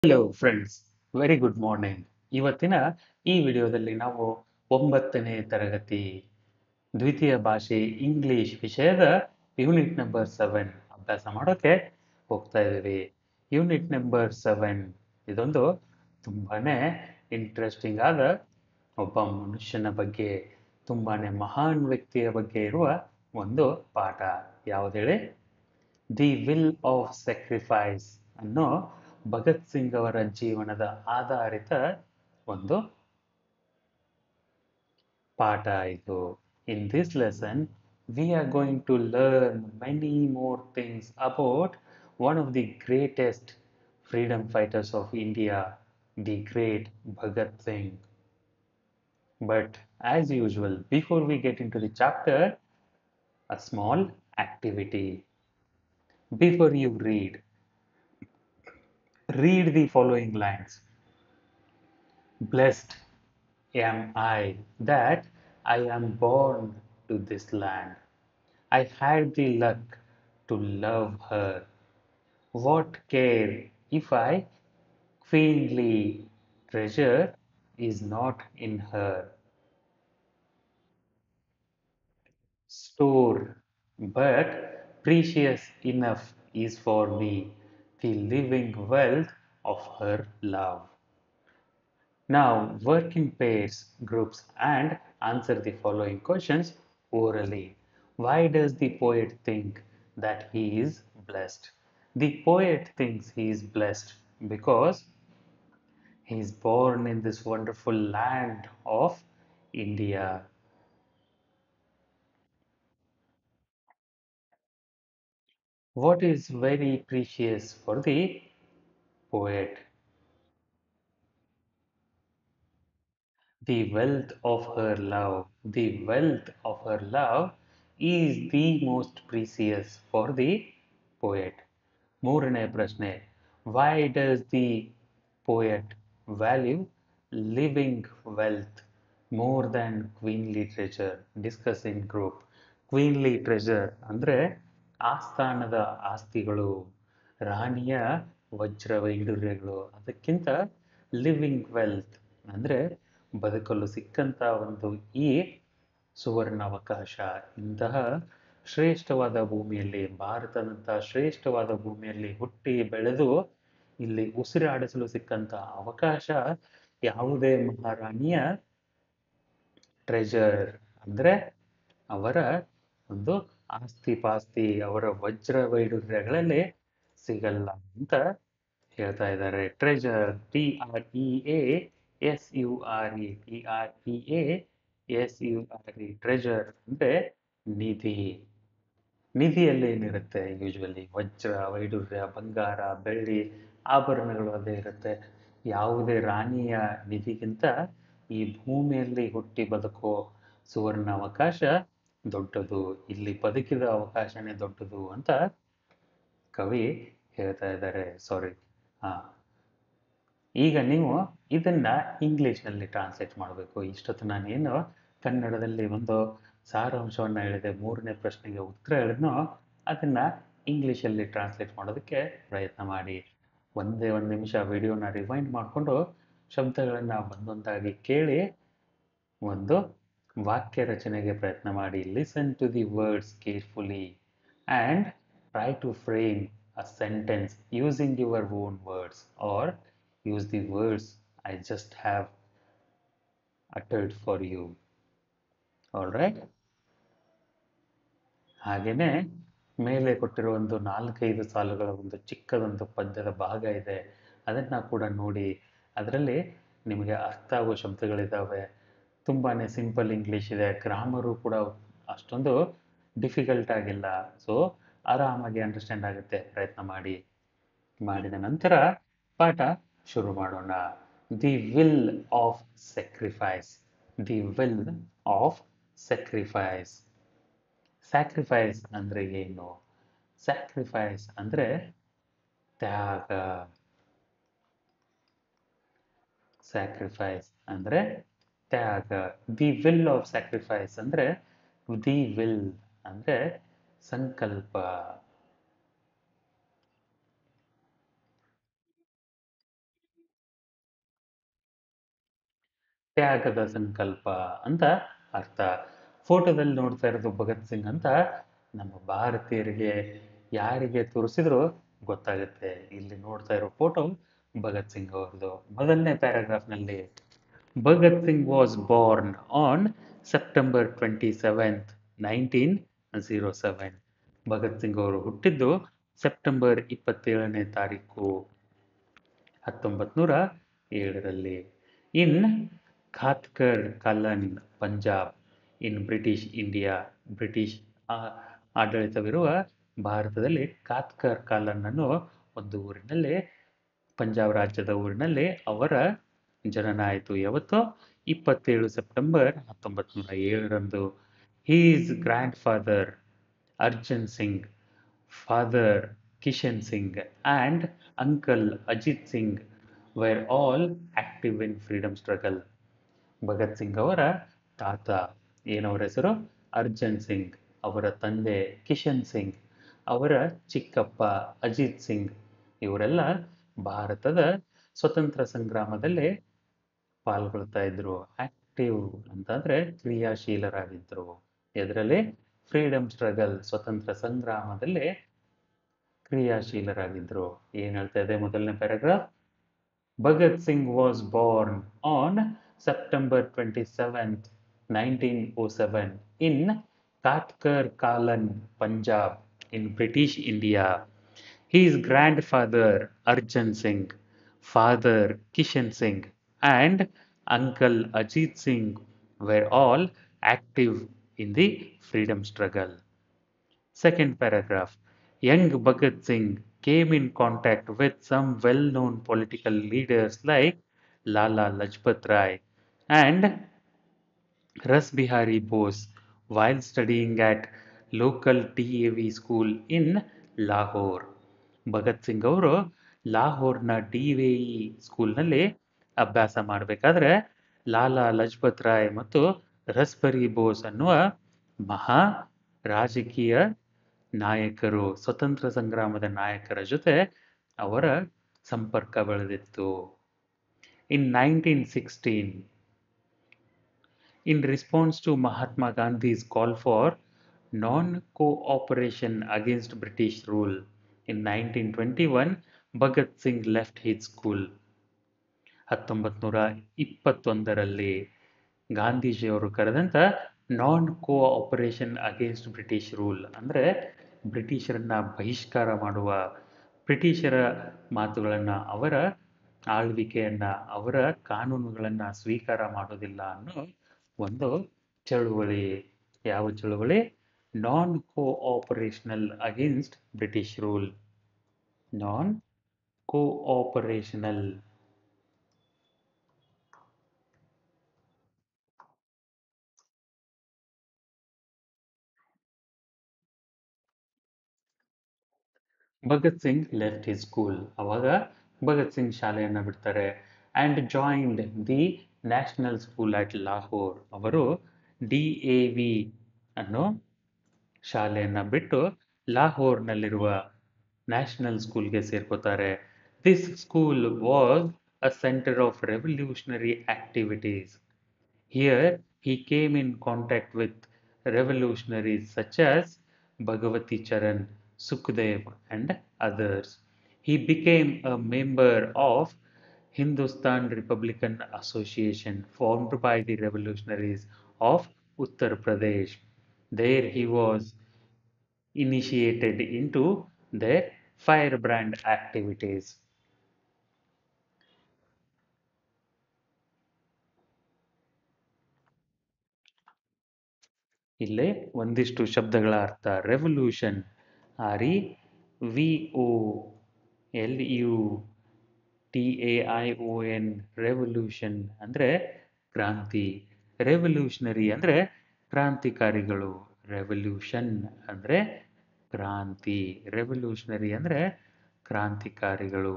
Hello friends, very good morning. ಇವತ್ತಿನ ಈ ವಿಡಿಯೋದಲ್ಲಿ ನಾವು 9ನೇ ತರಗತಿ ದ್ವಿತೀಯ ಭಾಷೆ ಇಂಗ್ಲಿಷ್ ವಿಷಯದ ಯೂನಿಟ್ ನಂಬರ್ 7 ಅಭ್ಯಾಸ ಮಾಡೋಕೆ ಹೋಗ್ತಾ ಇದ್ದೀವಿ. ಯೂನಿಟ್ ನಂಬರ್ 7 ಇದೊಂದು ತುಂಬಾನೇ ಇಂಟ್ರೆಸ್ಟಿಂಗ್ ಆದ ಒಬ್ಬ ಮನುಷ್ಯನ ಬಗ್ಗೆ, ತುಂಬಾನೇ ಮಹಾನ್ ವ್ಯಕ್ತಿಯ ಬಗ್ಗೆ ಇರುವ ಒಂದು ಪಾಠ. ಯಾವ್ದು ಹೇಳಿ? ದಿ ವಿಲ್ ಆಫ್ ಸ್ಯಾಕ್ರಿಫೈಸ್ ಅನ್ನೋ ಭಗತ್ ಸಿಂಗ್ ಅವರ ಜೀವನದ ಆಧಾರಿತ ಒಂದು ಪಾಠ ಇದು. In this lesson we are going to learn many more things about one of the greatest freedom fighters of India, the great Bhagat Singh. But as usual, before we get into the chapter, a small activity. Before you read the following lines. Blessed am I that I am born to this land. I had the luck to love her. What care if I queenly treasure is not in her store, but precious enough is for me the living wealth of her love. Now work in pairs, groups, and answer the following questions orally. Why does the poet think that he is blessed? The poet thinks he is blessed because he is born in this wonderful land of India. What is very precious for the poet? The wealth of her love. The wealth of her love is the most precious for the poet. ಮೂರನೇ ಪ್ರಶ್ನೆ. Why does the poet value living wealth more than queenly treasure? Discuss in group. Queenly treasure ಅಂದ್ರೆ ಆಸ್ಥಾನದ ಆಸ್ತಿಗಳು, ರಾಣಿಯ ವಜ್ರ ವೈಡೂರ್ಯಗಳು, ಅದಕ್ಕಿಂತ living wealth ಅಂದ್ರೆ ಬದುಕಲು ಸಿಕ್ಕಂತ ಒಂದು ಈ ಸುವರ್ಣಾವಕಾಶ, ಇಂತಹ ಶ್ರೇಷ್ಠವಾದ ಭೂಮಿಯಲ್ಲಿ, ಭಾರತದಂತಹ ಶ್ರೇಷ್ಠವಾದ ಭೂಮಿಯಲ್ಲಿ ಹುಟ್ಟಿ ಬೆಳೆದು ಇಲ್ಲಿ ಉಸಿರಾಡಿಸಲು ಸಿಕ್ಕಂತ ಅವಕಾಶ ಯಾವುದೇ ಮಹಾರಾಣಿಯ ಟ್ರೆಜರ್ ಅಂದ್ರೆ ಅವರ ಒಂದು ಆಸ್ತಿ ಪಾಸ್ತಿ, ಅವರ ವಜ್ರ ವೈಡೂರ್ಯಗಳಲ್ಲಿ ಸಿಗಲ್ಲ ಅಂತ ಹೇಳ್ತಾ ಇದ್ದಾರೆ. ಟ್ರೆಜರ್, TREASURE ಟ್ರೆಜರ್ ಅಂದ್ರೆ ನಿಧಿ. ನಿಧಿಯಲ್ಲಿ ಏನಿರುತ್ತೆ? ಯೂಶ್ವಲಿ ವಜ್ರ ವೈಡೂರ್ಯ, ಬಂಗಾರ, ಬೆಳ್ಳಿ, ಆಭರಣಗಳು ಅದೇ ಇರುತ್ತೆ. ಯಾವುದೇ ರಾಣಿಯ ನಿಧಿಗಿಂತ ಈ ಭೂಮಿಯಲ್ಲಿ ಹುಟ್ಟಿ ಬದುಕೋ ಸುವರ್ಣ ಅವಕಾಶ ದೊಡ್ಡದು, ಇಲ್ಲಿ ಬದುಕಿದ ಅವಕಾಶನೇ ದೊಡ್ಡದು ಅಂತ ಕವಿ ಹೇಳ್ತಾ ಇದ್ದಾರೆ. ಸಾರಿ, ಹಾ, ಈಗ ನೀವು ಇದನ್ನ ಇಂಗ್ಲಿಷ್ನಲ್ಲಿ ಟ್ರಾನ್ಸ್ಲೇಟ್ ಮಾಡಬೇಕು. ಇಷ್ಟೊತ್ತು ನಾನೇನು ಕನ್ನಡದಲ್ಲಿ ಒಂದು ಸಾರಾಂಶವನ್ನ ಹೇಳಿದೆ, ಮೂರನೇ ಪ್ರಶ್ನೆಗೆ ಉತ್ತರ ಹೇಳಿದ್ನೋ ಅದನ್ನ ಇಂಗ್ಲಿಷಲ್ಲಿ ಟ್ರಾನ್ಸ್ಲೇಟ್ ಮಾಡೋದಕ್ಕೆ ಪ್ರಯತ್ನ ಮಾಡಿ. ಒಂದೇ ಒಂದು ನಿಮಿಷ ವಿಡಿಯೋನ ರಿವೈಂಡ್ ಮಾಡಿಕೊಂಡು ಶಬ್ದಗಳನ್ನ ಒಂದೊಂದಾಗಿ ಕೇಳಿ ಒಂದು ವಾಕ್ಯ ರಚನೆಗೆ ಪ್ರಯತ್ನ ಮಾಡಿ. Listen to the words carefully and try to frame a sentence using your own words or use the words I just have uttered for you. All right? ಹಾಗೇನೆ ಮೇಲೆ ಕೊಟ್ಟಿರೋ ಒಂದು 4-5 ಸಾಲುಗಳ ಒಂದು ಚಿಕ್ಕದೊಂದು ಪದ್ಯದ ಭಾಗ ಇದೆ, ಅದನ್ನ ಕೂಡ ನೋಡಿ. ಅದರಲ್ಲಿ ನಿಮಗೆ ಅರ್ಥ ಆಗೋ ಶಬ್ದಗಳಿದ್ದಾವೆ. ತುಂಬಾನೇ ಸಿಂಪಲ್ ಇಂಗ್ಲಿಷ್ ಇದೆ, ಗ್ರಾಮರು ಕೂಡ ಅಷ್ಟೊಂದು ಡಿಫಿಕಲ್ಟ್ ಆಗಿಲ್ಲ. ಸೊ ಆರಾಮಾಗಿ ಅಂಡರ್ಸ್ಟ್ಯಾಂಡ್ ಆಗುತ್ತೆ. ಪ್ರಯತ್ನ ಮಾಡಿ. ಮಾಡಿದ ನಂತರ ಪಾಠ ಶುರು ಮಾಡೋಣ. The will of sacrifice. The will of sacrifice. Sacrifice ಅಂದ್ರೆ ಏನು? ಸ್ಯಾಕ್ರಿಫೈಸ್ ಅಂದ್ರೆ ತ್ಯಾಗ. ಸ್ಯಾಕ್ರಿಫೈಸ್ ಅಂದ್ರೆ ತ್ಯಾಗ. ದಿ ವಿಲ್ ಆಫ್ ಸ್ಯಾಕ್ರಿಫೈಸ್ ಅಂದ್ರೆ, ದಿ ವಿಲ್ ಅಂದ್ರೆ ಸಂಕಲ್ಪ. ತ್ಯಾಗದ ಸಂಕಲ್ಪ ಅಂತ ಅರ್ಥ. ಫೋಟೋದಲ್ಲಿ ನೋಡ್ತಾ ಇರೋದು ಭಗತ್ ಸಿಂಗ್ ಅಂತ ನಮ್ಮ ಭಾರತೀಯರಿಗೆ ಯಾರಿಗೆ ತೋರಿಸಿದ್ರು ಗೊತ್ತಾಗುತ್ತೆ. ಇಲ್ಲಿ ನೋಡ್ತಾ ಇರೋ ಫೋಟೋ ಭಗತ್ ಸಿಂಗ್ ಅವ್ರದ್ದು. ಮೊದಲನೇ ಪ್ಯಾರಾಗ್ರಾಫ್ನಲ್ಲಿ Bhagat Singh was born on September 27th, 1907. Bhagat Singh ಅವರು ಹುಟ್ಟಿದ್ದು ಸೆಪ್ಟೆಂಬರ್ 27ನೇ ತಾರೀಕು 1907ರಲ್ಲಿ. In Khatkar Kalan Punjab in British India. British ಆಡಳಿತವಿರುವ ಭಾರತದಲ್ಲಿ ಖಾತ್ಕರ್ ಕಾಲನ್ ಅನ್ನೋ ಒಂದು ಊರಿನಲ್ಲಿ, ಪಂಜಾಬ್ ರಾಜ್ಯದ ಊರಿನಲ್ಲಿ ಅವರ ಜನನ ಆಯಿತು. ಯಾವತ್ತು? 27 ಸೆಪ್ಟೆಂಬರ್ 1907ರಂದು. His grandfather Arjan Singh, father Kishan Singh and uncle Ajit Singh were all active in freedom struggle. Bhagat Singh ಅವರ ತಾತ ಏನವರ ಹೆಸರು? ಅರ್ಜನ್ ಸಿಂಗ್. ಅವರ ತಂದೆ ಕಿಶನ್ ಸಿಂಗ್, ಅವರ ಚಿಕ್ಕಪ್ಪ ಅಜಿತ್ ಸಿಂಗ್, ಇವರೆಲ್ಲ ಭಾರತದ ಸ್ವತಂತ್ರ ಸಂಗ್ರಾಮದಲ್ಲಿ ಪಾಲ್ಗೊಳ್ತಾ ಇದ್ರು. ಆಕ್ಟಿವ್ ಅಂತಂದ್ರೆ ಕ್ರಿಯಾಶೀಲರಾಗಿದ್ರು. ಎದರಲ್ಲಿ? ಫ್ರೀಡಮ್ ಸ್ಟ್ರಗಲ್, ಸ್ವತಂತ್ರ ಸಂಗ್ರಾಮದಲ್ಲಿ ಕ್ರಿಯಾಶೀಲರಾಗಿದ್ರು. ಏನ್ ಹೇಳ್ತಾ ಇದೆ ಮೊದಲನೇ paragraph? Bhagat Singh was born on September 27th, 1907 in Katkar Kalan, Punjab in British India. His grandfather Arjan Singh, father Kishan Singh and uncle Ajit Singh were all active in the freedom struggle. Second paragraph. Young Bhagat Singh came in contact with some well-known political leaders like Lala Lajpat Rai and Ras Bihari Bose while studying at local TAV school in Lahore. Bhagat Singh ಅವರು ಲಾಹೋರ್ನ DAV ಸ್ಕೂಲ್ನಲ್ಲಿ ಅಭ್ಯಾಸ ಮಾಡಬೇಕಾದ್ರೆ ಲಾಲಾ ಲಜಪತ್ ರಾಯ್ ಮತ್ತು ರಸ್ಬರಿ ಬೋಸ್ ಅನ್ನುವ ಮಹಾ ರಾಜಕೀಯ ನಾಯಕರು, ಸ್ವತಂತ್ರ ಸಂಗ್ರಾಮದ ನಾಯಕರ ಜೊತೆ ಅವರ ಸಂಪರ್ಕ ಬೆಳೆದಿತ್ತು. ಇನ್ 1916, in response to Mahatma Gandhi's call for non-cooperation against British rule, in 1921, Bhagat Singh left his school. 1921ರಲ್ಲಿ ಗಾಂಧೀಜಿಯವರು ಕರೆದಂಥ non cooperation against British rule ಅಂದರೆ ಬ್ರಿಟಿಷರನ್ನ ಬಹಿಷ್ಕಾರ ಮಾಡುವ, ಬ್ರಿಟಿಷರ ಮಾತುಗಳನ್ನು, ಅವರ ಆಳ್ವಿಕೆಯನ್ನು, ಅವರ ಕಾನೂನುಗಳನ್ನು ಸ್ವೀಕಾರ ಮಾಡೋದಿಲ್ಲ ಅನ್ನೋ ಒಂದು ಚಳುವಳಿ. ಯಾವ ಚಳುವಳಿ? Non cooperational against British rule. Non cooperational. Bhagat Singh left his school. ಅವಾಗ ಭಗತ್ ಸಿಂಗ್ ಶಾಲೆಯನ್ನು ಬಿಡ್ತಾರೆ. And joined the national school at Lahore. ಅವರು DAV ಅನ್ನೋ ಶಾಲೆಯನ್ನು ಬಿಟ್ಟು ಲಾಹೋರ್ನಲ್ಲಿರುವ ನ್ಯಾಷನಲ್ ಸ್ಕೂಲ್ಗೆ ಸೇರ್ಕೋತಾರೆ. This school was a centre of revolutionary activities. Here he came in contact with revolutionaries such as Bhagavati Charan, Sukhdev and others. He became a member of Hindustan Republican Association formed by the revolutionaries of Uttar Pradesh. There he was initiated into their firebrand activities. ಇಲ್ಲೇ ಒಂದಿಷ್ಟು ಶಬ್ದಗಳ ಅರ್ಥ. Revolution, REVOLUTION, revolution ಅಂದರೆ ಕ್ರಾಂತಿ. Revolutionary ಅಂದರೆ ಕ್ರಾಂತಿಕಾರಿಗಳು. Revolution ಅಂದರೆ ಕ್ರಾಂತಿ. Revolutionary ಅಂದರೆ ಕ್ರಾಂತಿಕಾರಿಗಳು.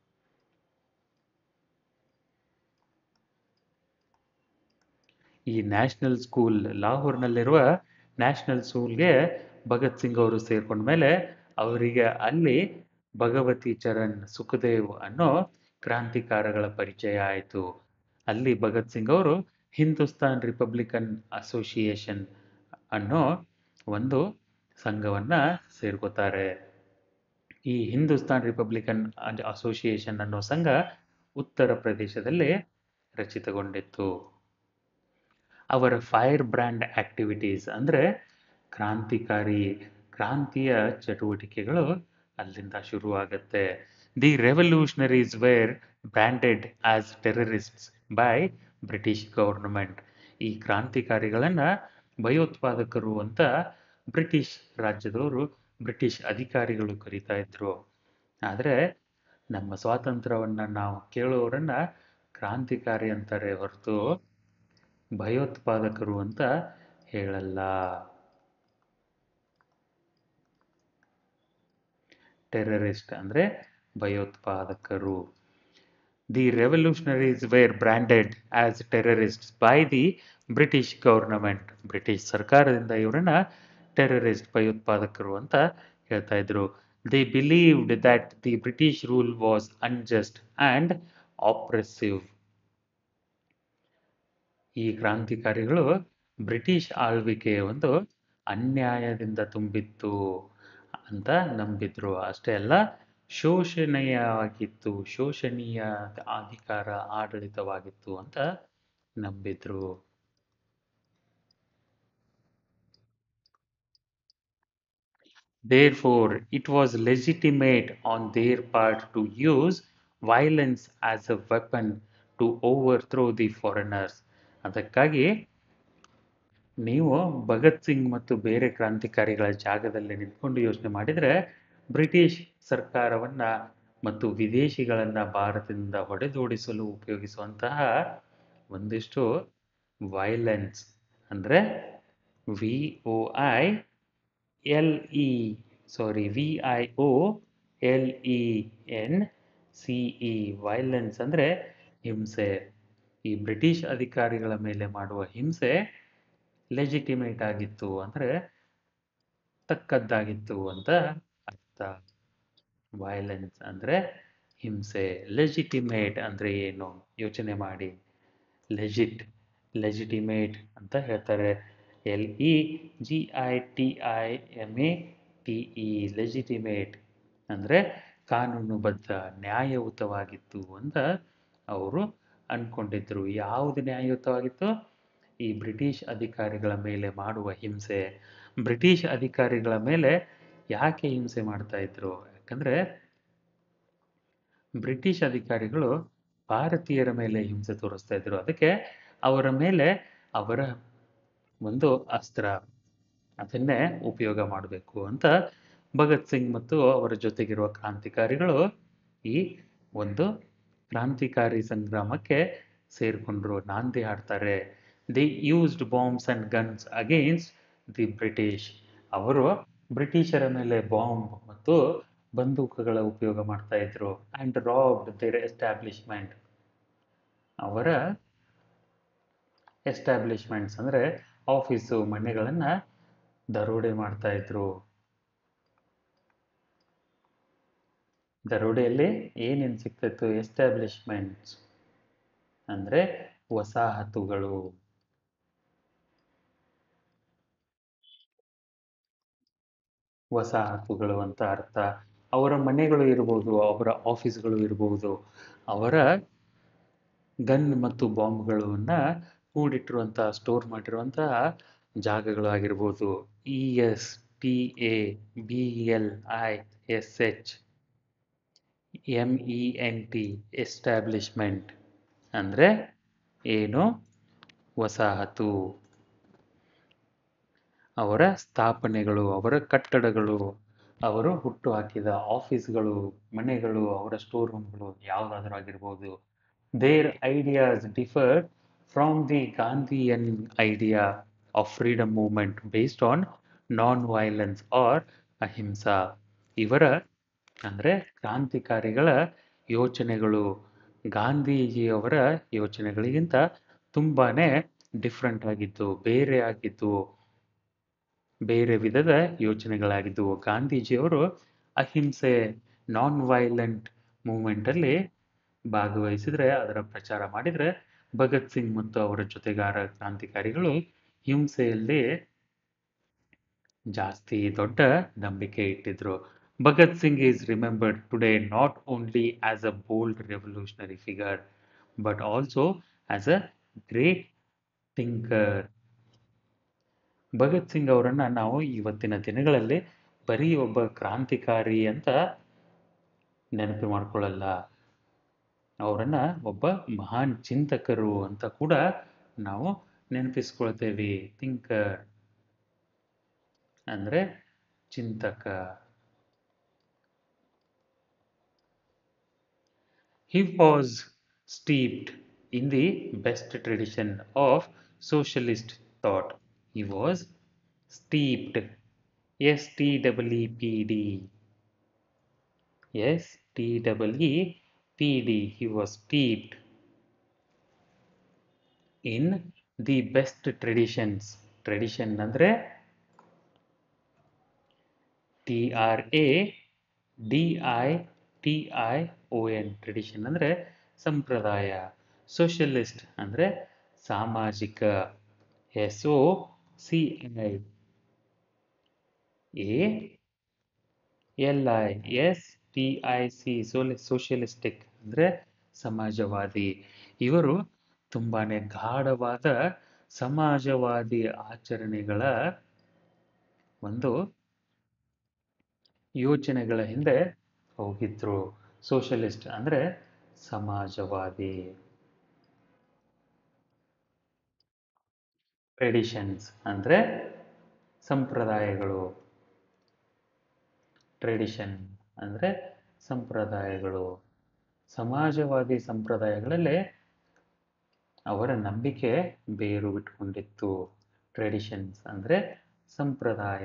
ಈ ನ್ಯಾಷನಲ್ ಸ್ಕೂಲ್, ಲಾಹೋರ್ನಲ್ಲಿರುವ ನ್ಯಾಷನಲ್ ಸ್ಕೂಲ್ಗೆ ಭಗತ್ ಸಿಂಗ್ ಅವರು ಸೇರ್ಕೊಂಡ ಮೇಲೆ ಅವರಿಗೆ ಅಲ್ಲಿ ಭಗವತಿ ಚರಣ್, ಸುಖದೇವ್ ಅನ್ನೋ ಕ್ರಾಂತಿಕಾರಗಳ ಪರಿಚಯ ಆಯಿತು. ಅಲ್ಲಿ ಭಗತ್ ಸಿಂಗ್ ಅವರು ಹಿಂದೂಸ್ತಾನ್ ರಿಪಬ್ಲಿಕನ್ ಅಸೋಸಿಯೇಷನ್ ಅನ್ನೋ ಒಂದು ಸಂಘವನ್ನ ಸೇರ್ಕೋತಾರೆ. ಈ ಹಿಂದೂಸ್ತಾನ್ ರಿಪಬ್ಲಿಕನ್ ಅಸೋಸಿಯೇಷನ್ ಅನ್ನೋ ಸಂಘ ಉತ್ತರ ಪ್ರದೇಶದಲ್ಲಿ ರಚಿತಗೊಂಡಿತ್ತು. ಅವರ ಫೈರ್ ಬ್ರ್ಯಾಂಡ್ ಆಕ್ಟಿವಿಟೀಸ್ ಅಂದರೆ ಕ್ರಾಂತಿಯ ಚಟುವಟಿಕೆಗಳು ಅಲ್ಲಿಂದ ಶುರುವಾಗುತ್ತೆ. The revolutionaries were branded as terrorists by British government. ಈ ಕ್ರಾಂತಿಕಾರಿಗಳನ್ನು ಭಯೋತ್ಪಾದಕರು ಅಂತ ಬ್ರಿಟಿಷ್ ರಾಜ್ಯದವರು, ಬ್ರಿಟಿಷ್ ಅಧಿಕಾರಿಗಳು ಕರೀತಾ ಇದ್ರು. ಆದರೆ ನಮ್ಮ ಸ್ವಾತಂತ್ರ್ಯವನ್ನ ನಾವು ಕೇಳುವವರನ್ನ ಕ್ರಾಂತಿಕಾರಿ ಅಂತಾರೆ ಹೊರತು ಭಯೋತ್ಪಾದಕರು ಅಂತ ಹೇಳಲ್ಲ. ಟೆರರಿಸ್ಟ್ ಅಂದರೆ ಭಯೋತ್ಪಾದಕರು. The revolutionaries were branded as terrorists by the British government. British ಸರ್ಕಾರದಿಂದ ಇವರನ್ನ ಟೆರರಿಸ್ಟ್, ಭಯೋತ್ಪಾದಕರು ಅಂತ ಹೇಳ್ತಾ ಇದ್ರು. They believed that the British rule was unjust and oppressive. ಈ ಕ್ರಾಂತಿಕಾರಿಗಳು ಬ್ರಿಟಿಷ್ ಆಳ್ವಿಕೆ ಒಂದು ಅನ್ಯಾಯದಿಂದ ತುಂಬಿತ್ತು ಅಂತ ನಂಬಿದ್ರು. ಅಷ್ಟೇ ಅಲ್ಲ, ಶೋಷಣೀಯ ಅಧಿಕಾರ ಆಡಳಿತವಾಗಿತ್ತು ಅಂತ ನಂಬಿದ್ರು. Therefore, it was legitimate on their part to use violence as a weapon to overthrow the foreigners. ಅದಕ್ಕಾಗಿ ನೀವು ಭಗತ್ ಸಿಂಗ್ ಮತ್ತು ಬೇರೆ ಕ್ರಾಂತಿಕಾರಿಗಳ ಜಾಗದಲ್ಲಿ ನಿಂತ್ಕೊಂಡು ಯೋಚನೆ ಮಾಡಿದರೆ ಬ್ರಿಟಿಷ್ ಸರ್ಕಾರವನ್ನ ಮತ್ತು ವಿದೇಶಿಗಳನ್ನ ಭಾರತದಿಂದ ಹೊಡೆದೋಡಿಸಲು ಉಪಯೋಗಿಸುವಂತಹ ಒಂದಿಷ್ಟು ವೈಲೆನ್ಸ್ ಅಂದರೆ VIOLENCE ವೈಲೆನ್ಸ್ ಅಂದರೆ ಹಿಂಸೆ. ಈ ಬ್ರಿಟಿಷ್ ಅಧಿಕಾರಿಗಳ ಮೇಲೆ ಮಾಡುವ ಹಿಂಸೆ ಲೆಜಿಟಿಮೇಟ್ ಆಗಿತ್ತು ಅಂದರೆ ತಕ್ಕದ್ದಾಗಿತ್ತು ಅಂತ ಅರ್ಥ. ವೈಲೆನ್ಸ್ ಅಂದರೆ ಹಿಂಸೆ. ಲೆಜಿಟಿಮೇಟ್ ಅಂದರೆ ಏನು ಯೋಚನೆ ಮಾಡಿ. ಲೆಜಿಟಿಮೇಟ್ ಅಂತ ಹೇಳ್ತಾರೆ. LEGITIMATE ಲೆಜಿಟಿಮೇಟ್ ಅಂದರೆ ಕಾನೂನುಬದ್ಧ, ನ್ಯಾಯಯುತವಾಗಿತ್ತು ಅಂತ ಅವರು ಅಂದ್ಕೊಂಡಿದ್ರು. ಯಾವುದು ನ್ಯಾಯಯುತವಾಗಿತ್ತು? ಈ ಬ್ರಿಟಿಷ್ ಅಧಿಕಾರಿಗಳ ಮೇಲೆ ಮಾಡುವ ಹಿಂಸೆ. ಬ್ರಿಟಿಷ್ ಅಧಿಕಾರಿಗಳ ಮೇಲೆ ಯಾಕೆ ಹಿಂಸೆ ಮಾಡ್ತಾ ಇದ್ರು? ಯಾಕಂದ್ರೆ ಬ್ರಿಟಿಷ್ ಅಧಿಕಾರಿಗಳು ಭಾರತೀಯರ ಮೇಲೆ ಹಿಂಸೆ ತೋರಿಸ್ತಾ ಇದ್ರು. ಅದಕ್ಕೆ ಅವರ ಮೇಲೆ ಅವರ ಒಂದು ಅಸ್ತ್ರ, ಅದನ್ನೇ ಉಪಯೋಗ ಮಾಡಬೇಕು ಅಂತ ಭಗತ್ ಸಿಂಗ್ ಮತ್ತು ಅವರ ಜೊತೆಗಿರುವ ಕ್ರಾಂತಿಕಾರಿಗಳು ಈ ಒಂದು ಕ್ರಾಂತಿಕಾರಿ ಸಂಗ್ರಾಮಕ್ಕೆ ಸೇರಿಕೊಂಡ್ರು, ನಾಂದಿ ಹಾಡ್ತಾರೆ. The used bombs and guns against the British. ಅವರು ಬ್ರಿಟಿಷರ ಮೇಲೆ ಬಾಂಬ್ ಮತ್ತು ಬಂದೂಕುಗಳ ಉಪಯೋಗ ಮಾಡ್ತಾ ಇದ್ರು. And robbed their establishment. ಅವರ ಎಸ್ಟಾಬ್ಲಿಷ್ಮೆಂಟ್ಸ್ ಅಂದರೆ ಆಫೀಸು, ಮನೆಗಳನ್ನ ದರೋಡೆ ಮಾಡ್ತಾ ಇದ್ರು. ದರೋಡೆಯಲ್ಲಿ ಏನೇನು ಸಿಗ್ತಿತ್ತು? ಎಸ್ಟಾಬ್ಲಿಷ್ಮೆಂಟ್ಸ್ ಅಂದರೆ ವಸಾಹತುಗಳು. ವಸಾಹತುಗಳು ಅಂತ ಅರ್ಥ. ಅವರ ಮನೆಗಳು ಇರಬಹುದು, ಅವರ ಆಫೀಸ್ಗಳು ಇರಬಹುದು, ಅವರ ಗನ್ ಮತ್ತು ಬಾಂಬ್ಗಳನ್ನ ಕೂಡಿಟ್ಟಿರುವಂತಹ, ಸ್ಟೋರ್ ಮಾಡಿರುವಂತಹ ಜಾಗಗಳು ಆಗಿರ್ಬೋದು. ESTABLISHMENT ಎಸ್ಟಾಬ್ಲಿಷ್ಮೆಂಟ್ ಅಂದರೆ ಏನು? ವಸಾಹತು. ಅವರ ಸ್ಥಾಪನೆಗಳು, ಅವರ ಕಟ್ಟಡಗಳು, ಅವರು ಹುಟ್ಟು ಹಾಕಿದ ಆಫೀಸ್ಗಳು, ಮನೆಗಳು, ಅವರ ಸ್ಟೋರ್ ರೂಮ್ಗಳು ಯಾವುದಾದ್ರೂ ಆಗಿರ್ಬೋದು. Their ideas differed from the Gandhian idea of freedom movement based on non violence or ahimsa. ಇವರ ಅಂದರೆ ಕ್ರಾಂತಿಕಾರಿಗಳ ಯೋಚನೆಗಳು ಗಾಂಧೀಜಿಯವರ ಯೋಚನೆಗಳಿಗಿಂತ ತುಂಬಾನೇ ಡಿಫ್ರೆಂಟ್ ಆಗಿದ್ದು, ಬೇರೆ ಆಗಿದ್ದು, ಬೇರೆ ವಿಧದ ಯೋಚನೆಗಳಾಗಿದ್ದವು. ಗಾಂಧೀಜಿಯವರು ಅಹಿಂಸೆ, ನಾನ್ ವೈಲೆಂಟ್ ಮೂವ್ಮೆಂಟಲ್ಲಿ ಭಾಗವಹಿಸಿದ್ರೆ, ಅದರ ಪ್ರಚಾರ ಮಾಡಿದರೆ ಭಗತ್ ಸಿಂಗ್ ಮತ್ತು ಅವರ ಜೊತೆಗಾರ ಕ್ರಾಂತಿಕಾರಿಗಳು ಹಿಂಸೆಯಲ್ಲಿ ಜಾಸ್ತಿ ದೊಡ್ಡ ನಂಬಿಕೆ ಇಟ್ಟಿದ್ರು. Bhagat Singh is remembered today not only as a bold revolutionary figure but also as a great thinker. Bhagat Singh ಅವರನ್ನ ನಾವು ಇವತ್ತಿನ ದಿನಗಳಲ್ಲಿ ಬರೀ ಒಬ್ಬ ಕ್ರಾಂತಿಕಾರಿ ಅಂತ ನೆನಪು ಮಾಡ್ಕೊಳ್ಳಲ್ಲ, ಅವರನ್ನ ಒಬ್ಬ ಮಹಾನ್ ಚಿಂತಕರು ಅಂತ ಕೂಡ ನಾವು ನೆನಪಿಸ್ಕೊಳ್ತೇವೆ. ಥಿಂಕರ್ ಅಂದ್ರೆ ಚಿಂತಕ. He was steeped in the best tradition of socialist thought. He was steeped. S-T-E-E-P-D. S-T-E-E-P-D. He was steeped in the best traditions. Tradition ಅಂದ್ರೆ TRADITION. ಟ್ರೆಡಿಷನ್ ಅಂದರೆ ಸಂಪ್ರದಾಯ. ಸೋಷಿಯಲಿಸ್ಟ್ ಅಂದರೆ ಸಾಮಾಜಿಕ. SOCIALISTIC. ಸೋಷಿಯಲಿಸ್ಟಿಕ್ ಅಂದರೆ ಸಮಾಜವಾದಿ. ಇವರು ತುಂಬಾನೇ ಗಾಢವಾದ ಸಮಾಜವಾದಿ ಆಚರಣೆಗಳ ಒಂದು ಯೋಚನೆಗಳ ಹಿಂದೆ ಹೋಗಿದ್ರು. ಸೋಷಲಿಸ್ಟ್ ಅಂದ್ರೆ ಸಮಾಜವಾದಿ. ಟ್ರೆಡಿಷನ್ಸ್ ಅಂದ್ರೆ ಸಂಪ್ರದಾಯಗಳು. ಟ್ರೆಡಿಷನ್ ಅಂದ್ರೆ ಸಂಪ್ರದಾಯಗಳು. ಸಮಾಜವಾದಿ ಸಂಪ್ರದಾಯಗಳಲ್ಲಿ ಅವರ ನಂಬಿಕೆ ಬೇರು ಬಿಟ್ಕೊಂಡಿತ್ತು. ಟ್ರೆಡಿಷನ್ಸ್ ಅಂದ್ರೆ ಸಂಪ್ರದಾಯ.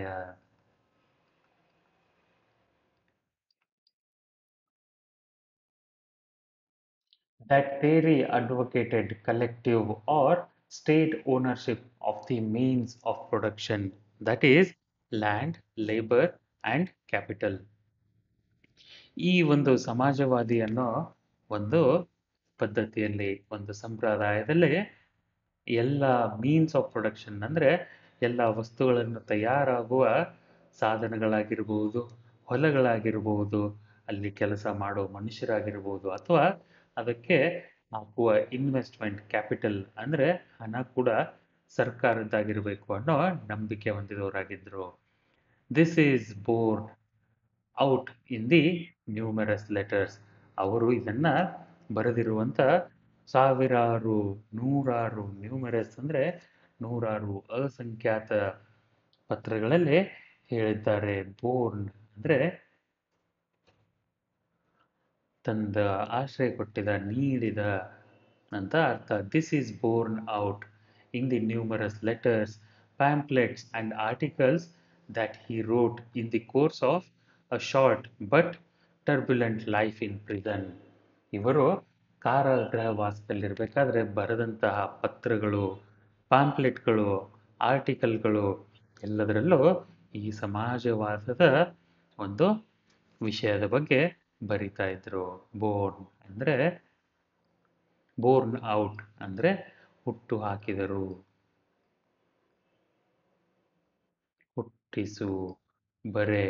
That theory advocated collective or state ownership of the means of production, that is, land, labor, and capital. ಈ ಒಂದು ಸಮಾಜವಾದಿ ಅನ್ನೋ ಒಂದು ಪದ್ಧತಿಯಲ್ಲಿ, ಒಂದು ಸಂಪ್ರದಾಯದಲ್ಲಿ ಎಲ್ಲ ಮೀನ್ಸ್ ಆಫ್ ಪ್ರೊಡಕ್ಷನ್ ಅಂದರೆ ಎಲ್ಲ ವಸ್ತುಗಳನ್ನು ತಯಾರಾಗುವ ಸಾಧನಗಳಾಗಿರ್ಬೋದು, ಹೊಲಗಳಾಗಿರ್ಬೋದು, ಅಲ್ಲಿ ಕೆಲಸ ಮಾಡೋ ಮನುಷ್ಯರಾಗಿರ್ಬೋದು, ಅಥವಾ ಅದಕ್ಕೆ ಹಾಕುವ ಇನ್ವೆಸ್ಟ್ಮೆಂಟ್ ಕ್ಯಾಪಿಟಲ್ ಅಂದರೆ ಹಣ ಕೂಡ ಸರ್ಕಾರದ್ದಾಗಿರಬೇಕು ಅನ್ನೋ ನಂಬಿಕೆ ಹೊಂದಿದವರಾಗಿದ್ದರು. This is borne out in the numerous letters. ಅವರು ಇದನ್ನ ಬರೆದಿರುವಂಥ ಸಾವಿರಾರು, ನೂರಾರು, ನ್ಯೂಮರಸ್ ಅಂದರೆ ನೂರಾರು, ಅಸಂಖ್ಯಾತ ಪತ್ರಗಳಲ್ಲಿ ಹೇಳಿದ್ದಾರೆ. ಬೋರ್ನ್ ಅಂದರೆ ತಂದ, ಆಶ್ರಯ ಕೊಟ್ಟಿದ, ನೀಡಿದ ಅಂತ ಅರ್ಥ. This is borne out in the numerous letters, pamphlets and articles that he wrote in the course of a short but turbulent life in prison. ಇವರು ಕಾರಾಗೃಹವಾಸದಲ್ಲಿರಬೇಕಾದ್ರೆ ಬರೆದಂತಹ ಪತ್ರಗಳು, ಪಾಂಪ್ಲೆಟ್ಗಳು, ಆರ್ಟಿಕಲ್ಗಳು ಎಲ್ಲದರಲ್ಲೂ ಈ ಸಮಾಜವಾದದ ಒಂದು ವಿಷಯದ ಬಗ್ಗೆ ಬರಿತಾ ಇದ್ರು. ಬೋರ್ನ್ ಔಟ್ ಅಂದ್ರೆ ಹುಟ್ಟು ಹಾಕಿದರು, ಹುಟ್ಟಿಸು, ಬರೆ.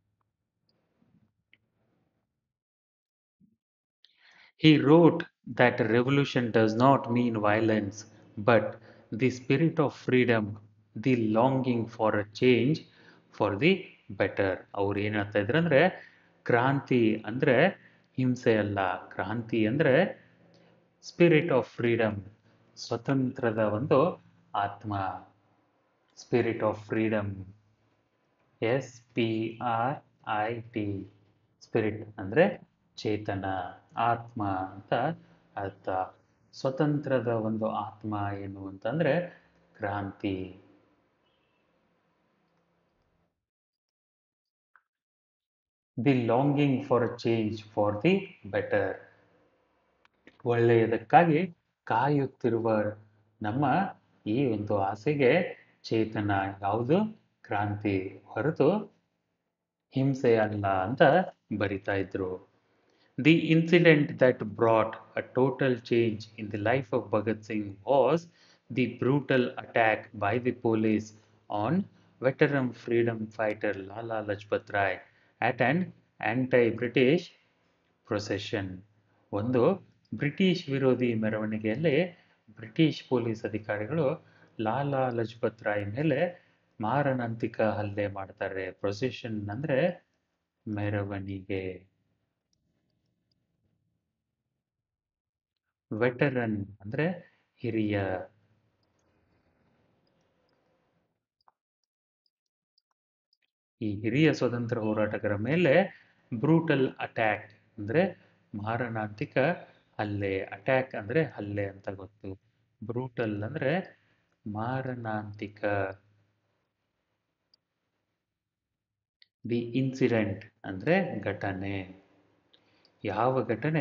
He wrote that revolution does not mean violence, but the spirit of freedom, the longing for a change for the better. ಅವ್ರು ಏನು ಹೇಳ್ತಾ ಇದ್ರು ಅಂದ್ರೆ, ಕ್ರಾಂತಿ ಅಂದ್ರೆ ಹಿಂಸೆ ಅಲ್ಲ, ಕ್ರಾಂತಿ ಅಂದ್ರೆ ಸ್ಪಿರಿಟ್ ಆಫ್ ಫ್ರೀಡಮ್, ಸ್ವತಂತ್ರದ ಒಂದು ಆತ್ಮ. Spirit of freedom, SPRIT. Spirit ಅಂದರೆ ಚೇತನ, ಆತ್ಮ ಅಂತ ಅರ್ಥ. ಸ್ವತಂತ್ರದ ಒಂದು ಆತ್ಮ ಏನು ಅಂತಂದ್ರೆ ಕ್ರಾಂತಿ. The longing for a change for the better. ಒಳ್ಳೆಯದಕ್ಕಾಗಿ ಕಾಯುತ್ತಿರುವ ನಮ್ಮ ಈ ಒಂದು ಆಸೆಗೆ ಚೇತನ ಯಾವುದು? ಕ್ರಾಂತಿ, ಹೊರತು ಹಿಂಸೆ ಅಲ್ಲ ಅಂತ ಬರಿತಾ ಇದ್ರು. The incident that brought a total change in the life of Bhagat Singh was the brutal attack by the police on veteran freedom fighter Lala Lajpat Rai at an anti-British procession. ಒಂದು British ವಿರೋಧಿ ಮೆರವಣಿಗೆಯಲ್ಲಿ British police ಅಧಿಕಾರಿಗಳು ಲಾಲಾ ಲಜಪತ್ ರಾಯ್ ಮೇಲೆ ಮಾರಣಾಂತಿಕ ಹಲ್ಲೆ ಮಾಡ್ತಾರೆ. Procession ಅಂದ್ರೆ ಮೆರವಣಿಗೆ. ವೆಟರನ್ ಅಂದ್ರೆ ಹಿರಿಯ. ಈ ಹಿರಿಯ ಸ್ವತಂತ್ರ ಹೋರಾಟಗಾರ ಮೇಲೆ ಬ್ರೂಟಲ್ ಅಟ್ಯಾಕ್ ಅಂದ್ರೆ ಮಾರಣಾಂತಿಕ ಹಲ್ಲೆ. ಅಟ್ಯಾಕ್ ಅಂದ್ರೆ ಹಲ್ಲೆ ಅಂತ ಗೊತ್ತು. ಬ್ರೂಟಲ್ ಅಂದ್ರೆ ಮಾರಣಾಂತಿಕ. ದಿ ಇನ್ಸಿಡೆಂಟ್ ಅಂದ್ರೆ ಘಟನೆ. ಯಾವ ಘಟನೆ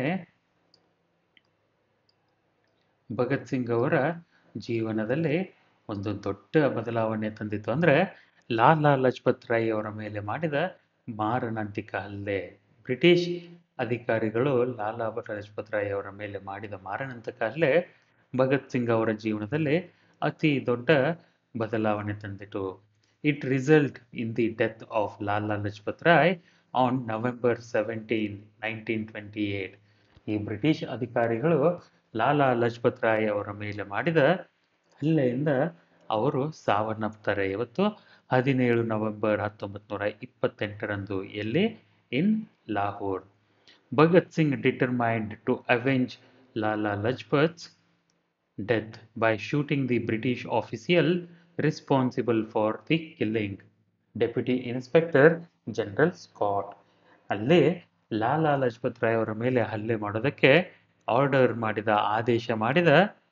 ಭಗತ್ ಸಿಂಗ್ ಅವರ ಜೀವನದಲ್ಲಿ ಒಂದು ದೊಡ್ಡ ಬದಲಾವಣೆ ತಂದಿತ್ತು ಅಂದ್ರೆ ಲಾಲಾ ಲಜಪತ್ ರಾಯ್ ಅವರ ಮೇಲೆ ಮಾಡಿದ ಮಾರಣಾಂತಿಕ ಹಲ್ಲೆ. ಬ್ರಿಟಿಷ್ ಅಧಿಕಾರಿಗಳು ಲಾಲಾ ಲಜಪತ್ ರಾಯ್ ಅವರ ಮೇಲೆ ಮಾಡಿದ ಮಾರಣಾಂತಿಕ ಹಲ್ಲೆ ಭಗತ್ ಸಿಂಗ್ ಅವರ ಜೀವನದಲ್ಲಿ ಅತಿ ದೊಡ್ಡ ಬದಲಾವಣೆ ತಂದಿತು. It result in the death of Lala Lajpat Rai on November 17, 1928. ಈ ಬ್ರಿಟಿಷ್ ಅಧಿಕಾರಿಗಳು ಲಾಲಾ ಲಜಪತ್ ರಾಯ್ ಅವರ ಮೇಲೆ ಮಾಡಿದ ಹಲ್ಲೆಯಿಂದ ಅವರು ಸಾವನ್ನಪ್ತಾರೆ. ಇವತ್ತು 17 ನವೆಂಬರ್ 1928 ಎಲ್ಲಿ? In Lahore. Bhagat Singh determined to avenge Lala Lajpat's death by shooting the British official responsible for the killing, deputy inspector general Scott. ಅಲ್ಲಿ ಲಾಲಾ ಲಜಪತ್ ರಾಯ್ ಅವರ ಮೇಲೆ ಹಲ್ಲೆ ಮಾಡೋದಕ್ಕೆ ಆದೇಶ ಮಾಡಿದ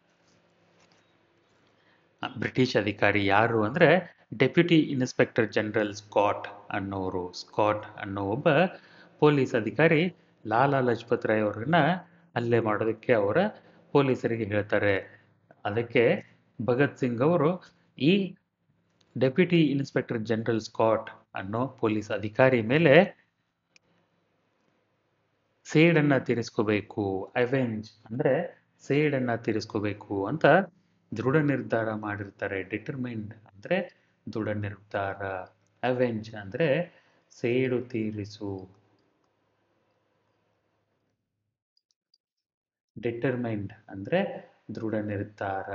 ಬ್ರಿಟಿಷ್ ಅಧಿಕಾರಿ ಯಾರು ಅಂದ್ರೆ ಡೆಪ್ಯೂಟಿ ಇನ್ಸ್ಪೆಕ್ಟರ್ ಜನರಲ್ ಸ್ಕಾಟ್ ಅನ್ನೋರು. ಸ್ಕಾಟ್ ಅನ್ನೋ ಒಬ್ಬ ಪೊಲೀಸ್ ಅಧಿಕಾರಿ ಲಾಲಾ ಲಜಪತ್ ರಾಯ್ ಅವ್ರನ್ನ ಹಲ್ಲೆ ಮಾಡೋದಕ್ಕೆ ಅವರ ಪೊಲೀಸರಿಗೆ ಹೇಳ್ತಾರೆ. ಅದಕ್ಕೆ ಭಗತ್ ಸಿಂಗ್ ಅವರು ಈ ಡೆಪ್ಯೂಟಿ ಇನ್ಸ್ಪೆಕ್ಟರ್ ಜನರಲ್ ಸ್ಕಾಟ್ ಅನ್ನೋ ಪೊಲೀಸ್ ಅಧಿಕಾರಿ ಮೇಲೆ ಸೇಡನ್ನ ತೀರಿಸ್ಕೋಬೇಕು. ಅವೆಂಜ್ ಅಂದ್ರೆ ಸೇಡನ್ನ ತೀರಿಸ್ಕೋಬೇಕು ಅಂತ ದೃಢ ನಿರ್ಧಾರ ಮಾಡಿರ್ತಾರೆ. ಡಿಟರ್ಮೈನ್ಡ್ ಅಂದ್ರೆ ದೃಢ ನಿರ್ಧಾರ. ಅವೆಂಜ್ ಅಂದ್ರೆ ಸೇಡು ತೀರಿಸು. ಡಿಟರ್ಮೈನ್ಡ್ ಅಂದ್ರೆ ದೃಢ ನಿರ್ಧಾರ.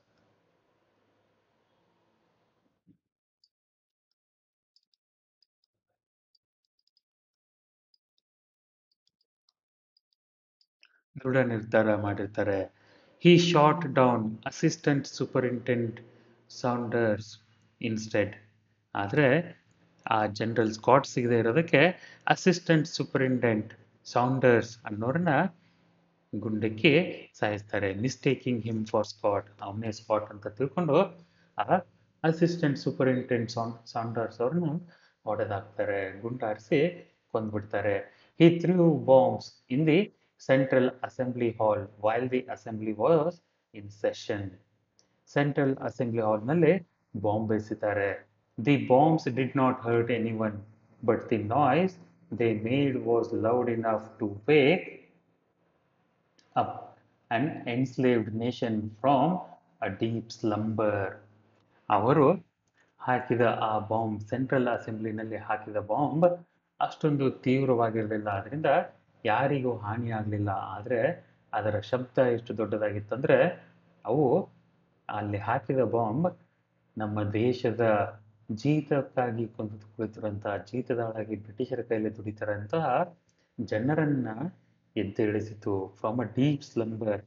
ದೃಢ ನಿರ್ಧಾರ ಮಾಡಿರ್ತಾರೆ. He shot down assistant superintendent Saunders instead. ಆದರೆ ಆ ಜನರಲ್ ಸ್ಕಾಟ್ ಸಿಗದೆ ಇರೋದಕ್ಕೆ ಅಸಿಸ್ಟೆಂಟ್ ಸೂಪರಿಂಟೆಂಡೆಂಟ್ ಸೌಂಡರ್ಸ್ ಅನ್ನೋರನ್ನ ಗುಂಡಕ್ಕೆ ಸಾಯಿಸ್ತಾರೆ. ಮಿಸ್ಟೇಕಿಂಗ್ ಹಿಮ್ ಫಾರ್ ಸ್ಕಾಟ್, ಅವನೇ ಸ್ಕಾಟ್ ಅಂತ ತಿಳ್ಕೊಂಡು ಆ ಅಸಿಸ್ಟೆಂಟ್ ಸೂಪರಿಂಟೆಂಡೆಂಟ್ ಸೌಂಡರ್ಸ್ ಅವ್ರನ್ನ ಹೊಡೆದಾಕ್ತಾರೆ. ಗುಂಡಾರಿಸಿ ಕೊಂದ್ಬಿಡ್ತಾರೆ. He threw bombs in the central assembly hall while the assembly was in session. Central assembly ಹಾಲ್ನಲ್ಲಿ ಬಾಂಬ್ ಎಸೆತಾರೆ. The bombs did not hurt anyone but the noise they made was loud enough to wake up an enslaved nation from a deep slumber. ಅವರು ಹಾಕಿದ ಆ bomb, central ಅಸೆಂಬ್ಲಿನಲ್ಲಿ ಹಾಕಿದ bomb ಅಷ್ಟೊಂದು ತೀವ್ರವಾಗಿರಲಿಲ್ಲ. ಅದರಿಂದ ಯಾರಿಗೂ ಹಾನಿ ಆಗಲಿಲ್ಲ. ಆದರೆ ಅದರ ಶಬ್ದ ಎಷ್ಟು ದೊಡ್ಡದಾಗಿತ್ತಂದ್ರೆ ಅವು ಅಲ್ಲಿ ಹಾಕಿದ ಬಾಂಬ್ ನಮ್ಮ ದೇಶದ ಜೀತಕ್ಕಾಗಿ ಕುಳಿತಿರುವಂತಹ ಜೀತದಾಳಾಗಿ ಬ್ರಿಟಿಷರ ಕೈಯಲ್ಲಿ ದುಡಿತಾರಂತಹ ಜನರನ್ನ ಎದ್ದೇಳಿಸಿತು. From a deep slumber.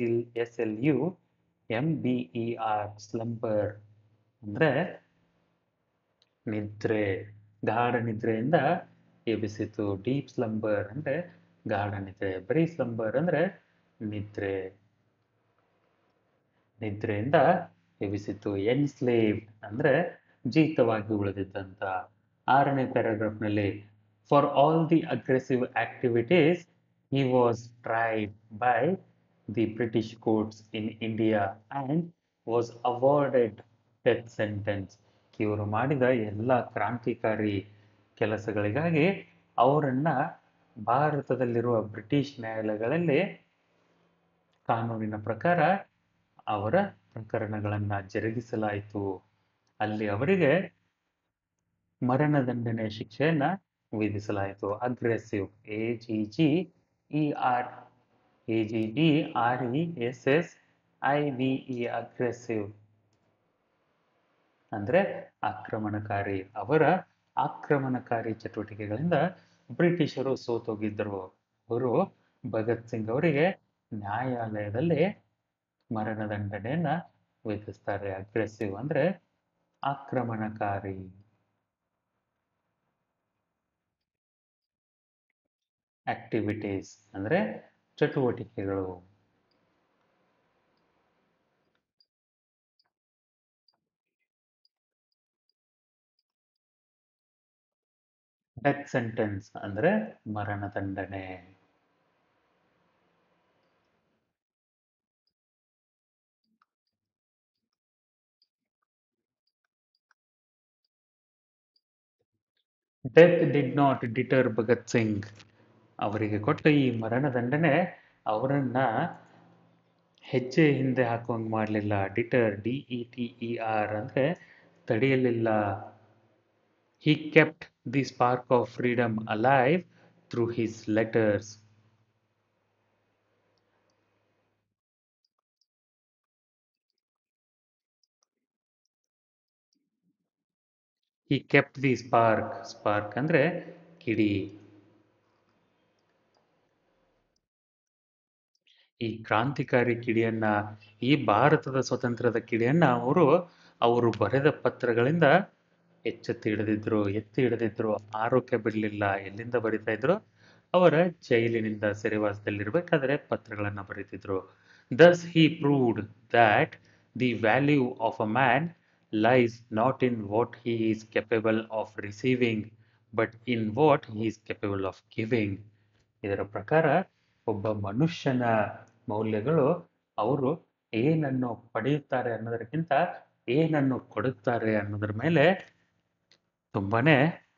SLUMBER slumber ಅಂದ್ರೆ ನಿದ್ರೆ, ಗಾಢ ನಿದ್ರೆಯಿಂದ ಎಬ್ಬಿಸಿತು. ಡೀಪ್ ಸ್ಲಂಬರ್ ಅಂದ್ರೆ ಗಾಢ ನಿದ್ರೆ. ಬರೀ ಸ್ಲಂಬರ್ ಅಂದ್ರೆ ನಿದ್ರೆ, ನಿದ್ರೆಯಿಂದ ಎಬ್ಬಿಸಿತು. ಎನ್ಸ್ಲೇವ್ಡ್ ಅಂದ್ರೆ ಜೀತವಾಗಿ ಉಳಿದಿದ್ದಂತ. 6ನೇ ಪ್ಯಾರಾಗ್ರಾಫ್ನಲ್ಲಿ for all the aggressive activities he was tried by the British courts in India and was awarded death sentence. ಇವರು ಮಾಡಿದ ಎಲ್ಲ ಕ್ರಾಂತಿಕಾರಿ ಕೆಲಸಗಳಿಗಾಗಿ ಅವರನ್ನ ಭಾರತದಲ್ಲಿರುವ ಬ್ರಿಟಿಷ್ ನ್ಯಾಯಾಲಯಗಳಲ್ಲಿ ಕಾನೂನಿನ ಪ್ರಕಾರ ಅವರ ಪ್ರಕರಣಗಳನ್ನು ಜರುಗಿಸಲಾಯಿತು. ಅಲ್ಲಿ ಅವರಿಗೆ ಮರಣದಂಡನೆ ಶಿಕ್ಷೆಯನ್ನ ವಿಧಿಸಲಾಯಿತು. ಅಗ್ರೆಸಿವ್, AGGER, AGGRESSIVE, ಅಗ್ರೆಸಿವ್ ಅಂದ್ರೆ ಆಕ್ರಮಣಕಾರಿ. ಅವರ ಆಕ್ರಮಣಕಾರಿ ಚಟುವಟಿಕೆಗಳಿಂದ ಬ್ರಿಟಿಷರು ಸೋತೋಗಿದ್ದರು. ಅವರು ಭಗತ್ ಸಿಂಗ್ ಅವರಿಗೆ ನ್ಯಾಯಾಲಯದಲ್ಲಿ ಮರಣದಂಡನೆಯನ್ನ ವಿಧಿಸ್ತಾರೆ. ಅಗ್ರೆಸಿವ್ ಅಂದ್ರೆ ಆಕ್ರಮಣಕಾರಿ. ಆಕ್ಟಿವಿಟೀಸ್ ಅಂದ್ರೆ ಚಟುವಟಿಕೆಗಳು. ಡೆತ್ ಸೆಂಟೆನ್ಸ್ ಅಂದ್ರೆ ಮರಣದಂಡನೆ. Death did not deter Bhagat Singh. ಅವರಿಗೆ ಕೊಟ್ಟ ಈ ಮರಣದಂಡನೆ ಅವರನ್ನ ಹೆಜ್ಜೆ ಹಿಂದೆ ಹಾಕುವಂಗ್ ಮಾಡಲಿಲ್ಲ. ಡಿಟರ್, DETER ಅಂದ್ರೆ ತಡೆಯಲಿಲ್ಲ. He kept the spark of freedom alive through his letters. He kept the spark. Spark ಅಂದ್ರೆ ಕಿಡಿ. ಈ ಕ್ರಾಂತಿಕಾರಿ ಕಿಡಿಯನ್ನ, ಈ ಭಾರತದ ಸ್ವತಂತ್ರದ ಕಿಡಿಯನ್ನ ಅವರು ಬರೆದ ಪತ್ರಗಳಿಂದ ಎತ್ತಿ ಹಿಡಿದಿದ್ರು. ಆರೋಗ್ಯ ಬಿಡಲಿಲ್ಲ. ಎಲ್ಲಿಂದ ಬರಿತಾ ಇದ್ರು? ಅವರ ಜೈಲಿನಿಂದ ಸೆರೆವಾಸದಲ್ಲಿರ್ಬೇಕಾದ್ರೆ ಪತ್ರಗಳನ್ನ ಬರೀತಿದ್ರು. Thus he proved that the value of a man lies not in what he is capable of receiving, but in what he is capable of giving. ಇದರ ಪ್ರಕಾರ ಒಬ್ಬ ಮನುಷ್ಯನ ಮೌಲ್ಯಗಳು ಅವರು ಏನನ್ನು ಪಡೆಯುತ್ತಾರೆ ಅನ್ನೋದಕ್ಕಿಂತ ಏನನ್ನು ಕೊಡುತ್ತಾರೆ ಅನ್ನೋದ್ರ ಮೇಲೆ ತುಂಬಾನೇ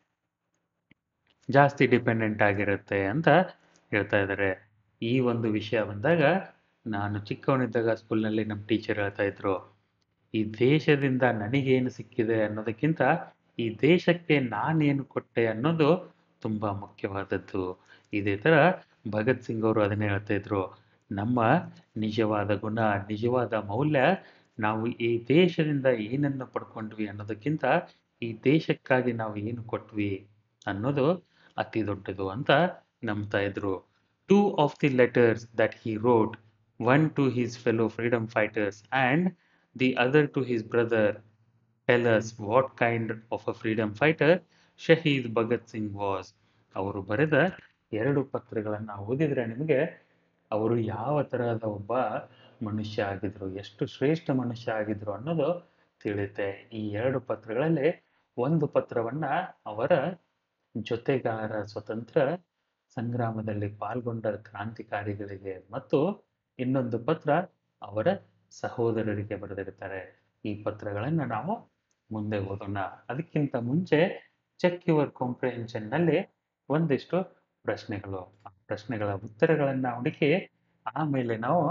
ಜಾಸ್ತಿ ಡಿಪೆಂಡೆಂಟ್ ಆಗಿರುತ್ತೆ ಅಂತ ಹೇಳ್ತಾ ಇದ್ದಾರೆ. ಈ ಒಂದು ವಿಷಯ ಬಂದಾಗ ನಾನು ಚಿಕ್ಕವನಿದ್ದಾಗ ಸ್ಕೂಲ್ನಲ್ಲಿ ನಮ್ಮ ಟೀಚರ್ ಹೇಳ್ತಾ ಇದ್ರು, ಈ ದೇಶದಿಂದ ನನಗೇನು ಸಿಕ್ಕಿದೆ ಅನ್ನೋದಕ್ಕಿಂತ ಈ ದೇಶಕ್ಕೆ ನಾನೇನು ಕೊಟ್ಟೆ ಅನ್ನೋದು ತುಂಬಾ ಮುಖ್ಯವಾದದ್ದು. ಇದೇ ತರ ಭಗತ್ ಸಿಂಗ್ ಅವರು ಅದನ್ನೇ ಹೇಳ್ತಾ ಇದ್ರು. ನಮ್ಮ ನಿಜವಾದ ಗುಣ, ನಿಜವಾದ ಮೌಲ್ಯ ನಾವು ಈ ದೇಶದಿಂದ ಏನನ್ನು ಪಡ್ಕೊಂಡ್ವಿ ಅನ್ನೋದಕ್ಕಿಂತ ಈ ದೇಶಕ್ಕಾಗಿ ನಾವು ಏನು ಕೊಟ್ವಿ ಅನ್ನೋದು ಅತಿ ದೊಡ್ಡದು ಅಂತ ನಂಬ್ತಾ ಇದ್ರು. Two of the letters that he wrote, one to his fellow freedom fighters and the other to his brother, tell us what kind of a freedom fighter Shaheed Bhagat Singh was. ಅವರು ಬರೆದ 2 ಪತ್ರಗಳನ್ನ ಓದಿದ್ರೆ ನಿಮಗೆ ಅವರು ಯಾವ ತರಹದ ಒಬ್ಬ ಮನುಷ್ಯ ಆಗಿದ್ರು, ಎಷ್ಟು ಶ್ರೇಷ್ಠ ಮನುಷ್ಯ ಆಗಿದ್ರು ಅನ್ನೋದು ತಿಳಿಯುತ್ತೆ. ಈ 2 ಪತ್ರಗಳಲ್ಲಿ ಒಂದು ಪತ್ರವನ್ನ ಅವರ ಜೊತೆಗಾರ ಸ್ವತಂತ್ರ ಸಂಗ್ರಾಮದಲ್ಲಿ ಪಾಲ್ಗೊಂಡ ಕ್ರಾಂತಿಕಾರಿಗಳಿಗೆ ಮತ್ತು ಇನ್ನೊಂದು ಪತ್ರ ಅವರ ಸಹೋದರರಿಗೆ ಬರೆದಿರ್ತಾರೆ. ಈ ಪತ್ರಗಳನ್ನು ನಾವು ಮುಂದೆ ಓದೋಣ. ಅದಕ್ಕಿಂತ ಮುಂಚೆ ಚೆಕ್ ಯುವರ್ ಕಾಂಪ್ರಿಹೆನ್ಷನ್ ನಲ್ಲಿ ಒಂದಿಷ್ಟು ಪ್ರಶ್ನೆಗಳು, ಆ ಪ್ರಶ್ನೆಗಳ ಉತ್ತರಗಳನ್ನ ಹುಡುಕಿ ಆಮೇಲೆ ನಾವು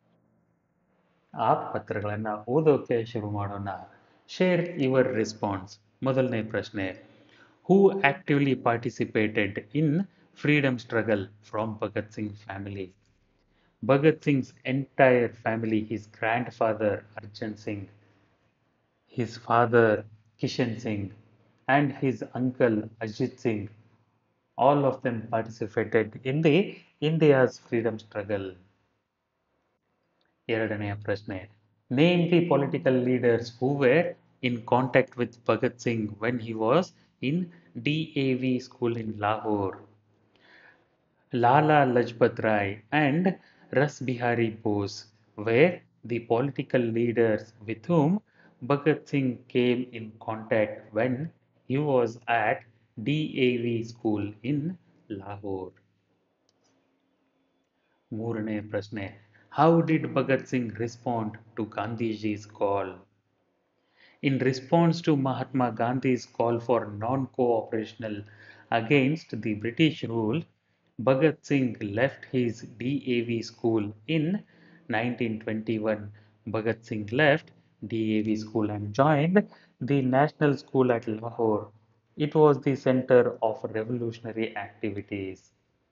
ಆ ಪತ್ರಗಳನ್ನ ಓದೋಕೆ ಶುರು ಮಾಡೋಣ. Share your response. ಮೊದಲನೇ ಪ್ರಶ್ನೆ, who actively participated in freedom struggle from Bhagat Singh family? Bhagat Singh's entire family, his grandfather Arjan Singh, his father Kishan Singh, and his uncle Ajit Singh, all of them participated in the India's freedom struggle. ಎರಡನೆಯ ಪ್ರಶ್ನೆ, name the political leaders who were in contact with Bhagat Singh when he was in DAV school in Lahore. Lala Lajpat Rai and Ras Bihari Bose were the political leaders with whom Bhagat Singh came in contact when he was at DAV school in Lahore. ಮೂರನೇ ಪ್ರಶ್ನೆ, how did Bhagat Singh respond to Gandhiji's call? In response to Mahatma Gandhi's call for non-cooperational against the British rule, Bhagat Singh left his DAV school in 1921. Bhagat Singh left DAV school and joined the National School at Lahore. It was the center of revolutionary activities.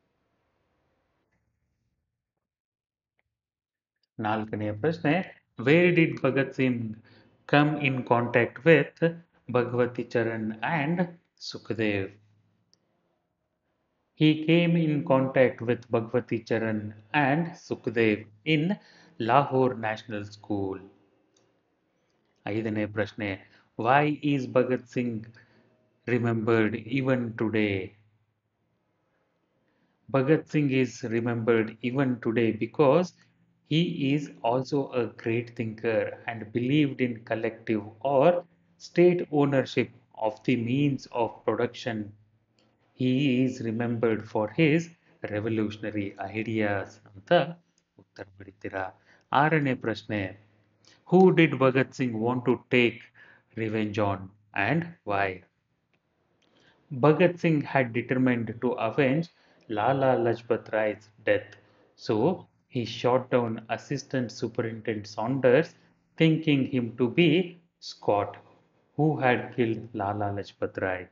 ನಾಲ್ಕನೆಯ ಪ್ರಶ್ನೆ Where did Bhagat Singh come in contact with Bhagwati Charan and Sukhdev? He came in contact with Bhagwati Charan and Sukhdev in Lahore National School. ಐದನೇ ಪ್ರಶ್ನೆ Why is Bhagat Singh remembered even today? Bhagat Singh is remembered even today because he is also a great thinker and believed in collective or state ownership of the means of production. He is remembered for his revolutionary ideas ಅಂತ ಉತ್ತರ ಬರೀತೀರಾ ಆರನೇ ಪ್ರಶ್ನೆ Who did Bhagat Singh want to take revenge on and why? Bhagat Singh had determined to avenge Lala Lajpat Rai's death, so he shot down Assistant Superintendent Saunders, thinking him to be Scott, who had killed Lala Lajpat Rai.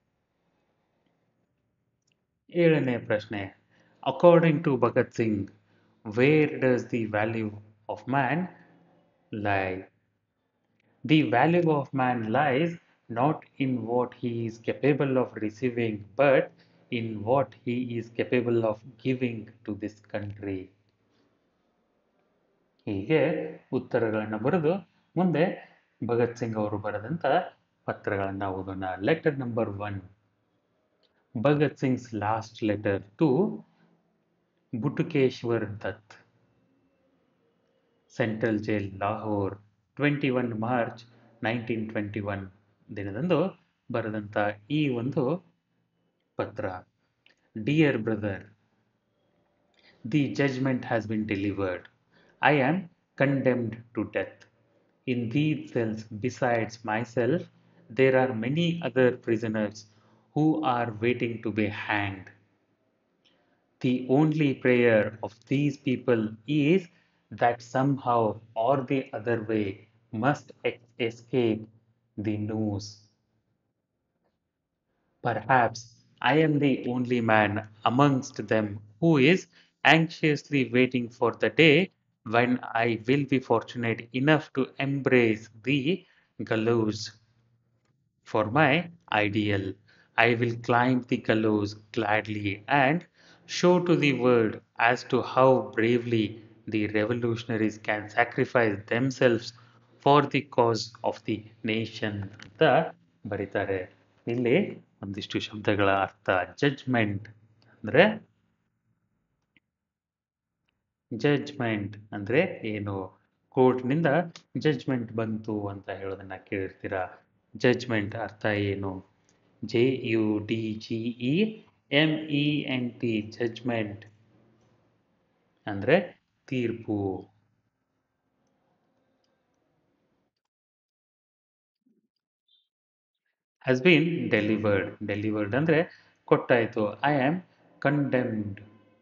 ಏಳನೇ ಪ್ರಶ್ನೆ According to Bhagat Singh, where does the value of man lie? The value of man lies not in what he is capable of receiving, but in what he is capable of giving to this country. ಹೀಗೆ ಉತ್ತರಗಳನ್ನು ಬರೆದು ಮುಂದೆ ಭಗತ್ ಸಿಂಗ್ ಅವರು ಬರೆದಂಥ ಪತ್ರಗಳನ್ನು ಓದೋಣ letter number 1 Bhagat Singh's last letter to Batukeshwar Dutt central jail Lahore 21 March 1921 ದಿನದಂದು ಬರೆದಂಥ ಈ ಒಂದು ಪತ್ರ dear brother the judgement has been delivered I am condemned to death in these cells besides myself there are many other prisoners who are waiting to be hanged. The only prayer of these people is that somehow or the other way must escape the noose. Perhaps I am the only man amongst them who is anxiously waiting for the day when I will be fortunate enough to embrace the gallows for my ideal. I will climb the gallows gladly and show to the world as to how bravely the revolutionaries can sacrifice themselves for the cause of the nation ಅಂತ ಬರೀತಾರೆ ಇಲ್ಲಿ ಒಂದಿಷ್ಟು ಶಬ್ದಗಳ ಅರ್ಥ judgment ಅಂದ್ರೆ judgment ಅಂದ್ರೆ ಏನು ಕೋರ್ಟ್ನಿಂದ judgment ಬಂತು ಅಂತ ಹೇಳೋದನ್ನ ಕೇಳಿರ್ತೀರಾ ಜಡ್ಜ್ಮೆಂಟ್ ಅರ್ಥ ಏನು JUDGEMENT ಜಡ್ಜ್ಮೆಂಟ್ ಅಂದ್ರೆ ತೀರ್ಪು ಹ್ಯಾಸ್ ಬೀನ್ ಡೆಲಿವರ್ಡ್ ಅಂದ್ರೆ ಕೊಟ್ಟಾಯ್ತು ಐ ಆಮ್ ಕಂಡೆಮ್ಡ್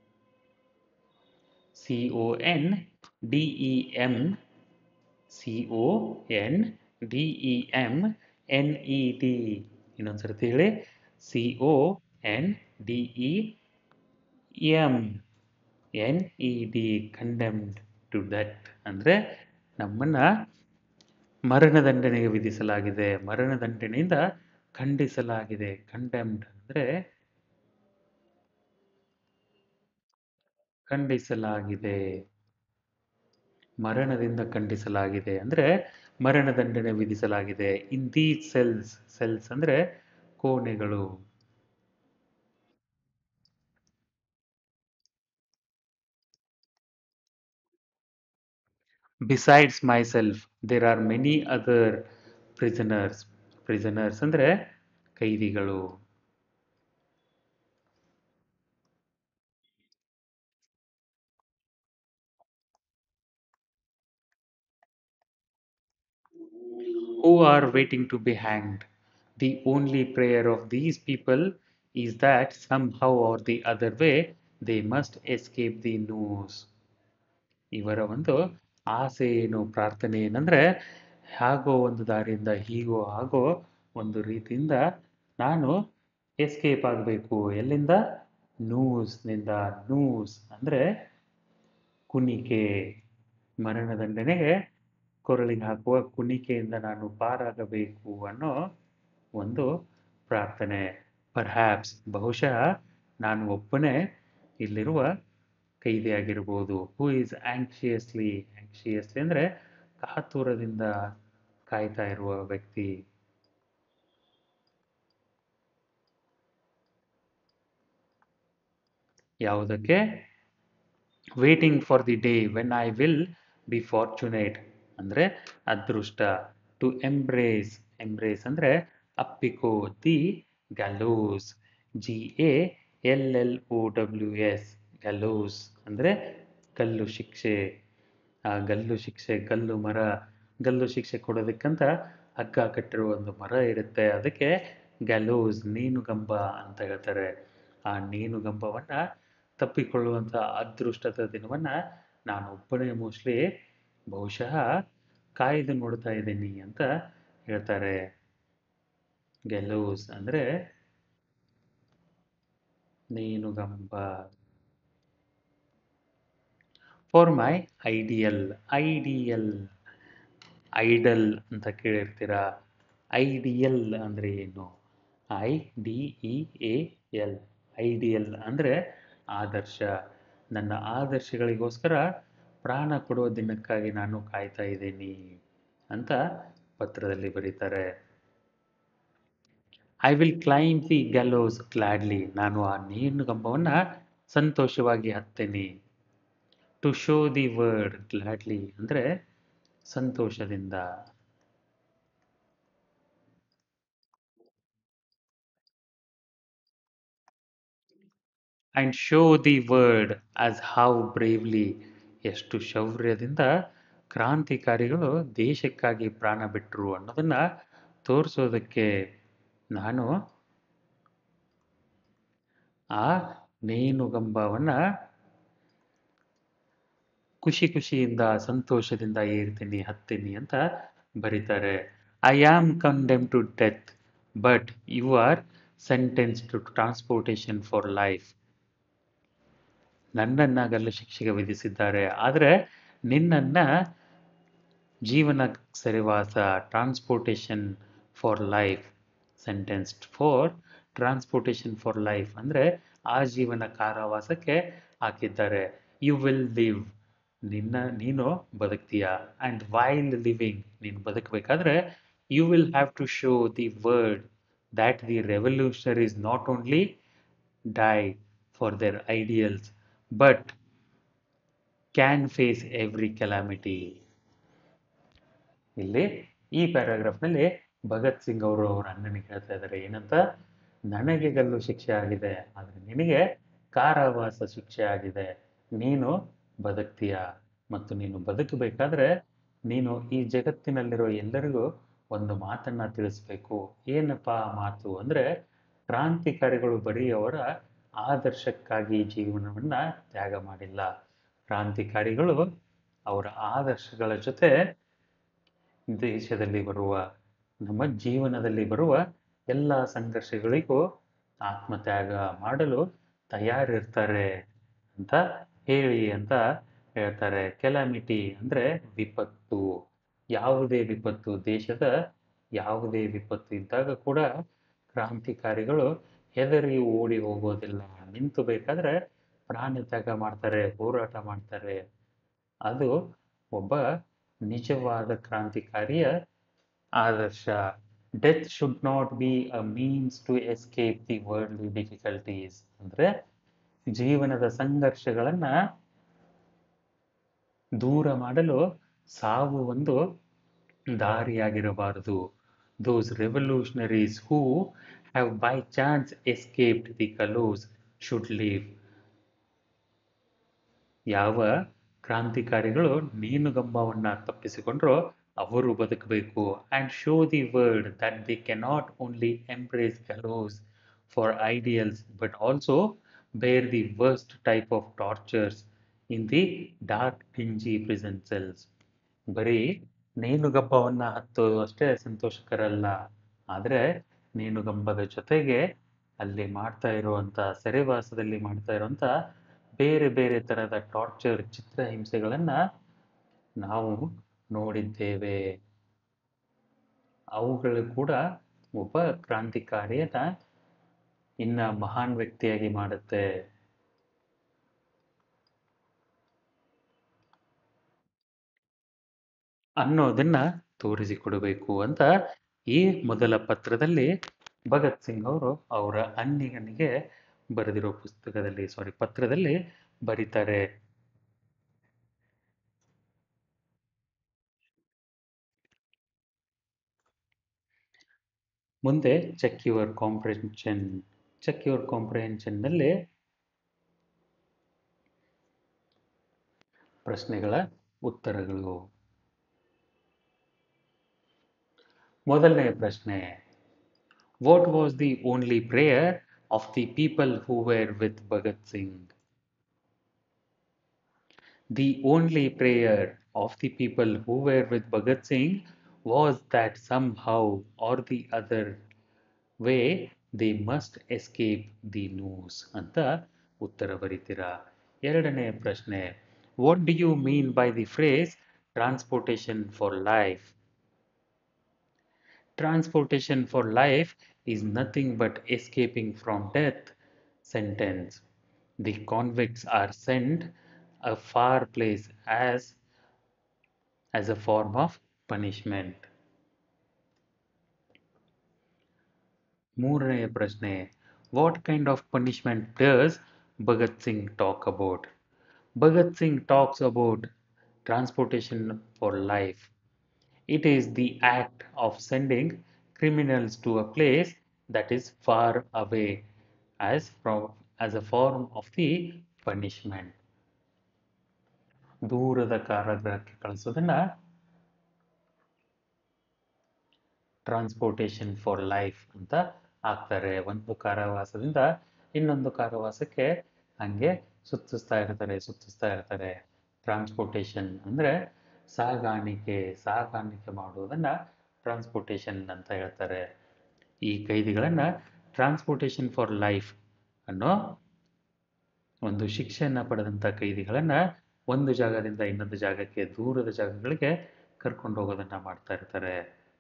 CONDEMNED ಇನ್ನೊಂದ್ಸರ್ತಿ ಹೇಳಿ CONDEMNED ಕಂಡೆಮ್ಡ್ ಟು ಡೆತ್ ಅಂದ್ರೆ ನಮ್ಮನ್ನ ಮರಣದಂಡನೆಗೆ ವಿಧಿಸಲಾಗಿದೆ ಮರಣದಂಡನೆಯಿಂದ ಖಂಡಿಸಲಾಗಿದೆ ಕಂಡೆಮ್ಡ್ ಅಂದ್ರೆ ಖಂಡಿಸಲಾಗಿದೆ ಮರಣದಿಂದ ಖಂಡಿಸಲಾಗಿದೆ ಅಂದ್ರೆ ಮರಣದಂಡನೆ ವಿಧಿಸಲಾಗಿದೆ ಇನ್ ದೀಸ್ ಸೆಲ್ಸ್ ಅಂದ್ರೆ ಕೋಣೆಗಳು besides myself there are many other prisoners ಅಂದ್ರೆ ಕೈದಿಗಳು who are waiting to be hanged. The only prayer of these people is that somehow or the other way they must escape the noose. ಇವರ ಒಂದು ಆಸೆ ಏನು, ಪ್ರಾರ್ಥನೆ ಏನಂದ್ರೆ, ಹಾಗೋ ಒಂದು ದಾರಿಯಿಂದ ಹೀಗೋ ಹಾಗೋ ಒಂದು ರೀತಿಯಿಂದ ನಾನು ಎಸ್ಕೇಪ್ ಆಗಬೇಕು. ಎಲ್ಲಿಂದ? ನೂಸ್ನಿಂದ. ನೂಸ್ ಅಂದರೆ ಕುಣಿಕೆ. ಮರಣದಂಡನೆಗೆ ಕೊರಳಿಗೆ ಹಾಕುವ ಕುಣಿಕೆಯಿಂದ ನಾನು ಪಾರಾಗಬೇಕು ಅನ್ನೋ ಒಂದು ಪ್ರಾರ್ಥನೆ. ಪರ್ಹ್ಯಾಪ್ಸ್, ಬಹುಶಃ ನಾನು ಒಬ್ಬನೇ ಇಲ್ಲಿರುವ ಕೈದಿಯಾಗಿರ್ಬೋದು. ಹೂ ಈಸ್ ಆಂಕ್ಷಿಯಸ್ಲಿ, ಆಂಕ್ಷಿಯಸ್ಲಿ ಅಂದರೆ ಕಾತುರದಿಂದ ಕಾಯ್ತಾ ಇರುವ ವ್ಯಕ್ತಿ. ಯಾವುದಕ್ಕೆ? Waiting for the day when I will be fortunate ಅಂದರೆ ಅದೃಷ್ಟ. ಟು ಎಂಬ್ರೇಸ್, ಎಂಬ್ರೇಸ್ ಅಂದರೆ ಅಪ್ಪಿಕೋ. ದಿ ಗ್ಯಾಲೋಸ್, GALLOWS, ಗ್ಯಾಲೋಸ್ ಅಂದರೆ ಗಲ್ಲು ಶಿಕ್ಷೆ. ಆ ಗಲ್ಲು ಶಿಕ್ಷೆ, ಗಲ್ಲು ಮರ, ಗಲ್ಲು ಶಿಕ್ಷೆ ಕೊಡೋದಕ್ಕಂತ ಹಗ್ಗ ಕಟ್ಟಿರುವ ಒಂದು ಮರ ಇರುತ್ತೆ, ಅದಕ್ಕೆ ಗ್ಯಾಲೋಸ್, ನೇಣುಗಂಬ ಅಂತ ಹೇಳ್ತಾರೆ. ಆ ನೇಣುಗಂಬವನ್ನ ತಪ್ಪಿಕೊಳ್ಳುವಂಥ ಅದೃಷ್ಟದ ದಿನವನ್ನ ನಾನು ಒಬ್ಬನೇ ಮೋಸ್ಟ್ಲಿ ಬಹುಶಃ ಕಾಯ್ದು ನೋಡ್ತಾ ಇದ್ದೀನಿ ಅಂತ ಹೇಳ್ತಾರೆ. ಗೆಲೋಸ್ ಅಂದರೆ ನೇಣುಗಂಬ. For my ideal, ideal, idol ಅಂತ ಕೇಳಿರ್ತೀರಾ. ಐಡಿಯಲ್ ಅಂದರೆ ಏನು? IDEAL, ಐಡಿಯಲ್ ಅಂದರೆ ಆದರ್ಶ. ನನ್ನ ಆದರ್ಶಗಳಿಗೋಸ್ಕರ ಪ್ರಾಣ ಕೊಡುವ ದಿನಕ್ಕಾಗಿ ನಾನು ಕಾಯ್ತಾ ಇದ್ದೀನಿ ಅಂತ ಪತ್ರದಲ್ಲಿ ಬರೀತಾರೆ. I will climb the gallows gladly, ನಾನು ಆ ನೇಣುಗಂಬವನ್ನು ಸಂತೋಷವಾಗಿ ಹತ್ತೇನೆ. To show the world, gladly ಅಂದರೆ ಸಂತೋಷದಿಂದ. And show the world as how bravely, ಎಷ್ಟು ಶೌರ್ಯದಿಂದ ಕ್ರಾಂತಿಕಾರಿಗಳು ದೇಶಕ್ಕಾಗಿ ಪ್ರಾಣ ಬಿಟ್ಟರು ಅನ್ನೋದನ್ನು ತೋರಿಸೋದಕ್ಕೆ ನಾನು ಆ ನೇಣುಗಂಬವನ್ನು ಖುಷಿ ಖುಷಿಯಿಂದ ಸಂತೋಷದಿಂದ ಏರ್ತೀನಿ, ಹತ್ತೀನಿ ಅಂತ ಬರೀತಾರೆ. I am condemn to death but you are sentence to transportation for life. ನನ್ನನ್ನು ಗಲ್ಲು ಶಿಕ್ಷೆಗೆ ವಿಧಿಸಿದ್ದಾರೆ, ಆದರೆ ನಿನ್ನನ್ನು ಜೀವನ ಸೆರೆವಾಸ, transportation for life, sentenced for transportation for life ಅಂದರೆ ಆಜೀವನ ಕಾರಾವಾಸಕ್ಕೆ ಹಾಕಿದ್ದಾರೆ. ಯು ವಿಲ್ ಲಿವ್, ನೀನು ಬದುಕ್ತೀಯ. ಆ್ಯಂಡ್ ವೈಲ್ ಲಿವಿಂಗ್, ನೀನು ಬದುಕಬೇಕಾದ್ರೆ you will have to show the world that the revolutionaries not only die for their ideals but can face every calamity. ಇಲ್ಲಿ ಈ ಪ್ಯಾರಾಗ್ರಾಫ್ನಲ್ಲಿ ಭಗತ್ ಸಿಂಗ್ ಅವರು ಅವರ ಅಣ್ಣನಿಗೆ ಹೇಳ್ತಾ ಇದ್ದಾರೆ ಏನಂತ? ನನಗೆ ಗಲ್ಲು ಶಿಕ್ಷೆ ಆಗಿದೆ, ಆದರೆ ನಿನಗೆ ಕಾರಾವಾಸ ಶಿಕ್ಷೆ ಆಗಿದೆ. ನೀನು ಬದುಕ್ತೀಯ ಮತ್ತು ನೀನು ಬದುಕಬೇಕಾದ್ರೆ ನೀನು ಈ ಜಗತ್ತಿನಲ್ಲಿರೋ ಎಲ್ಲರಿಗೂ ಒಂದು ಮಾತನ್ನ ತಿಳಿಸ್ಬೇಕು. ಏನಪ್ಪ ಆ ಮಾತು ಅಂದರೆ, ಕ್ರಾಂತಿಕಾರಿಗಳು ಬರೀ ಅವರ ಆದರ್ಶಕ್ಕಾಗಿ ಜೀವನವನ್ನ ತ್ಯಾಗ ಮಾಡಿಲ್ಲ. ಕ್ರಾಂತಿಕಾರಿಗಳು ಅವರ ಆದರ್ಶಗಳ ಜೊತೆ ದೇಶದಲ್ಲಿ ಬರುವ, ನಮ್ಮ ಜೀವನದಲ್ಲಿ ಬರುವ ಎಲ್ಲ ಸಂಘರ್ಷಗಳಿಗೂ ಆತ್ಮತ್ಯಾಗ ಮಾಡಲು ತಯಾರಿರ್ತಾರೆ ಅಂತ ಹೇಳಿ ಅಂತ ಹೇಳ್ತಾರೆ. ಕೆಲಾಮಿಟಿ ಅಂದರೆ ವಿಪತ್ತು. ಯಾವುದೇ ವಿಪತ್ತು, ದೇಶದ ಯಾವುದೇ ವಿಪತ್ತು ಇದ್ದಾಗ ಕೂಡ ಕ್ರಾಂತಿಕಾರಿಗಳು ಹೆದರಿ ಓಡಿ ಹೋಗೋದಿಲ್ಲ. ನಿಂತು ಬೇಕಾದ್ರೆ ಪ್ರಾಣ ತ್ಯಾಗ ಮಾಡ್ತಾರೆ, ಹೋರಾಟ ಮಾಡ್ತಾರೆ. ಅದು ಒಬ್ಬ ನಿಜವಾದ ಕ್ರಾಂತಿಕಾರಿಯ ಆದರ್ಶ. Death should not be a means to escape the worldly difficulties ಅಂದರೆ ಜೀವನದ ಸಂಘರ್ಷಗಳನ್ನ ದೂರ ಮಾಡಲು ಸಾವು ಒಂದು ದಾರಿಯಾಗಿರಬಾರದು. Those revolutionaries who have by chance escaped the gallows should live. ಯಾವ ಕ್ರಾಂತಿಕಾರಿಗಳು ನೇಣುಗಂಬವನ್ನ ತಪ್ಪಿಸಿಕೊಂಡ್ರೋ ಅವರು ಬದುಕಬೇಕು. And show the world that they cannot only embrace gallows for ideals but also bear the worst type of tortures in the dark, dingy prison cells. ಬರೀ ನೇಣುಗಂಬವನ್ನ ಹತ್ತೋದು ಅಷ್ಟೇ ಸಂತೋಷಕರ ಅಲ್ಲ, ಆದರೆ ನೇಣುಗಂಬದ ಜೊತೆಗೆ ಅಲ್ಲಿ ಮಾಡ್ತಾ ಇರುವಂಥ ಸೆರೆವಾಸದಲ್ಲಿ ಮಾಡ್ತಾ ಇರುವಂಥ ಬೇರೆ ಬೇರೆ ಥರದ ಟಾರ್ಚರ್ ಚಿತ್ರಹಿಂಸೆಗಳನ್ನು ನಾವು ನೋಡಿದ್ದೇವೆ. ಅವುಗಳು ಕೂಡ ಒಬ್ಬ ಕ್ರಾಂತಿಕಾರಿಯನ್ನ ಇನ್ನ ಮಹಾನ್ ವ್ಯಕ್ತಿಯಾಗಿ ಮಾಡುತ್ತೆ ಅನ್ನೋದನ್ನ ತೋರಿಸಿಕೊಡಬೇಕು ಅಂತ ಈ ಮೊದಲ ಪತ್ರದಲ್ಲಿ ಭಗತ್ ಸಿಂಗ್ ಅವರು ಅವರ ಅನ್ನಿಗನಿಗೆ ಬರೆದಿರೋ ಪತ್ರದಲ್ಲಿ ಬರೀತಾರೆ. ಮುಂದೆ ಚೆಕ್ ಯುವರ್ ಕಾಂಪ್ರಿಹೆನ್ಷನ್ನಲ್ಲಿ ಪ್ರಶ್ನೆಗಳ ಉತ್ತರಗಳು. ಮೊದಲನೆಯ ಪ್ರಶ್ನೆ, what was the only prayer of the people who were with Bhagat Singh? The only prayer of the people who were with Bhagat Singh was that somehow or the other way they must escape the noose ಅಂತ ಉತ್ತರ ಬರೀತೀರಾ. ಎರಡನೆಯ ಪ್ರಶ್ನೆ, what do you mean by the phrase transportation for life? Transportation for life is nothing but escaping from death sentence. The convicts are sent a far place as a form of punishment. ಮೂರನೆಯ ಪ್ರಶ್ನೆ, what kind of punishment does Bhagat Singh talk about? Bhagat Singh talks about transportation for life. It is the act of sending criminals to a place that is far away as a form of the punishment. ದೂರದ ಕಾರಾಗೃಹಕ್ಕೆ ಕಳಿಸೋದನ್ನ transportation for life ಅಂತ ಹಾಕ್ತಾರೆ. ಒಂದು ಕಾರಾವಾಸದಿಂದ ಇನ್ನೊಂದು ಕಾರಾವಾಸಕ್ಕೆ ಹಂಗೆ ಸುತ್ತಿಸ್ತಾ ಇರ್ತಾರೆ. Transportation ಅಂದರೆ ಸಾಗಾಣಿಕೆ ಮಾಡುವುದನ್ನು ಟ್ರಾನ್ಸ್ಪೋರ್ಟೇಷನ್ ಅಂತ ಹೇಳ್ತಾರೆ. ಈ ಕೈದಿಗಳನ್ನು ಟ್ರಾನ್ಸ್ಪೋರ್ಟೇಷನ್ ಫಾರ್ ಲೈಫ್ ಅನ್ನೋ ಒಂದು ಶಿಕ್ಷೆಯನ್ನು ಪಡೆದಂಥ ಕೈದಿಗಳನ್ನು ಒಂದು ಜಾಗದಿಂದ ಇನ್ನೊಂದು ಜಾಗಕ್ಕೆ, ದೂರದ ಜಾಗಗಳಿಗೆ ಕರ್ಕೊಂಡು ಹೋಗೋದನ್ನು ಮಾಡ್ತಾ ಇರ್ತಾರೆ.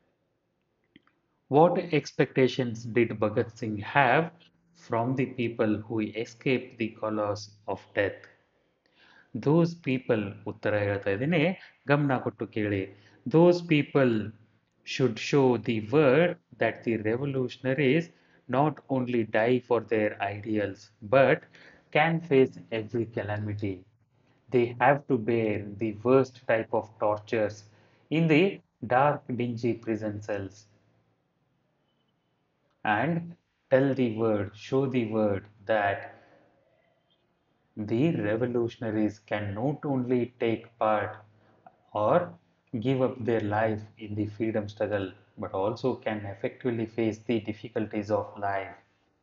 What expectations did Bhagat Singh have from the people who escaped the gallows of death? Those people, ಉತ್ತರ ಹೇಳ್ತಾ ಇದ್ದೀನಿ, ಗಮನ ಕೊಟ್ಟು ಕೇಳಿ. Those people should show the world that the revolutionaries not only die for their ideals but can face every calamity. They have to bear the worst type of tortures in the dark, dingy prison cells and show the world that the revolutionaries can not only take part or give up their life in the freedom struggle but also can effectively face the difficulties of life.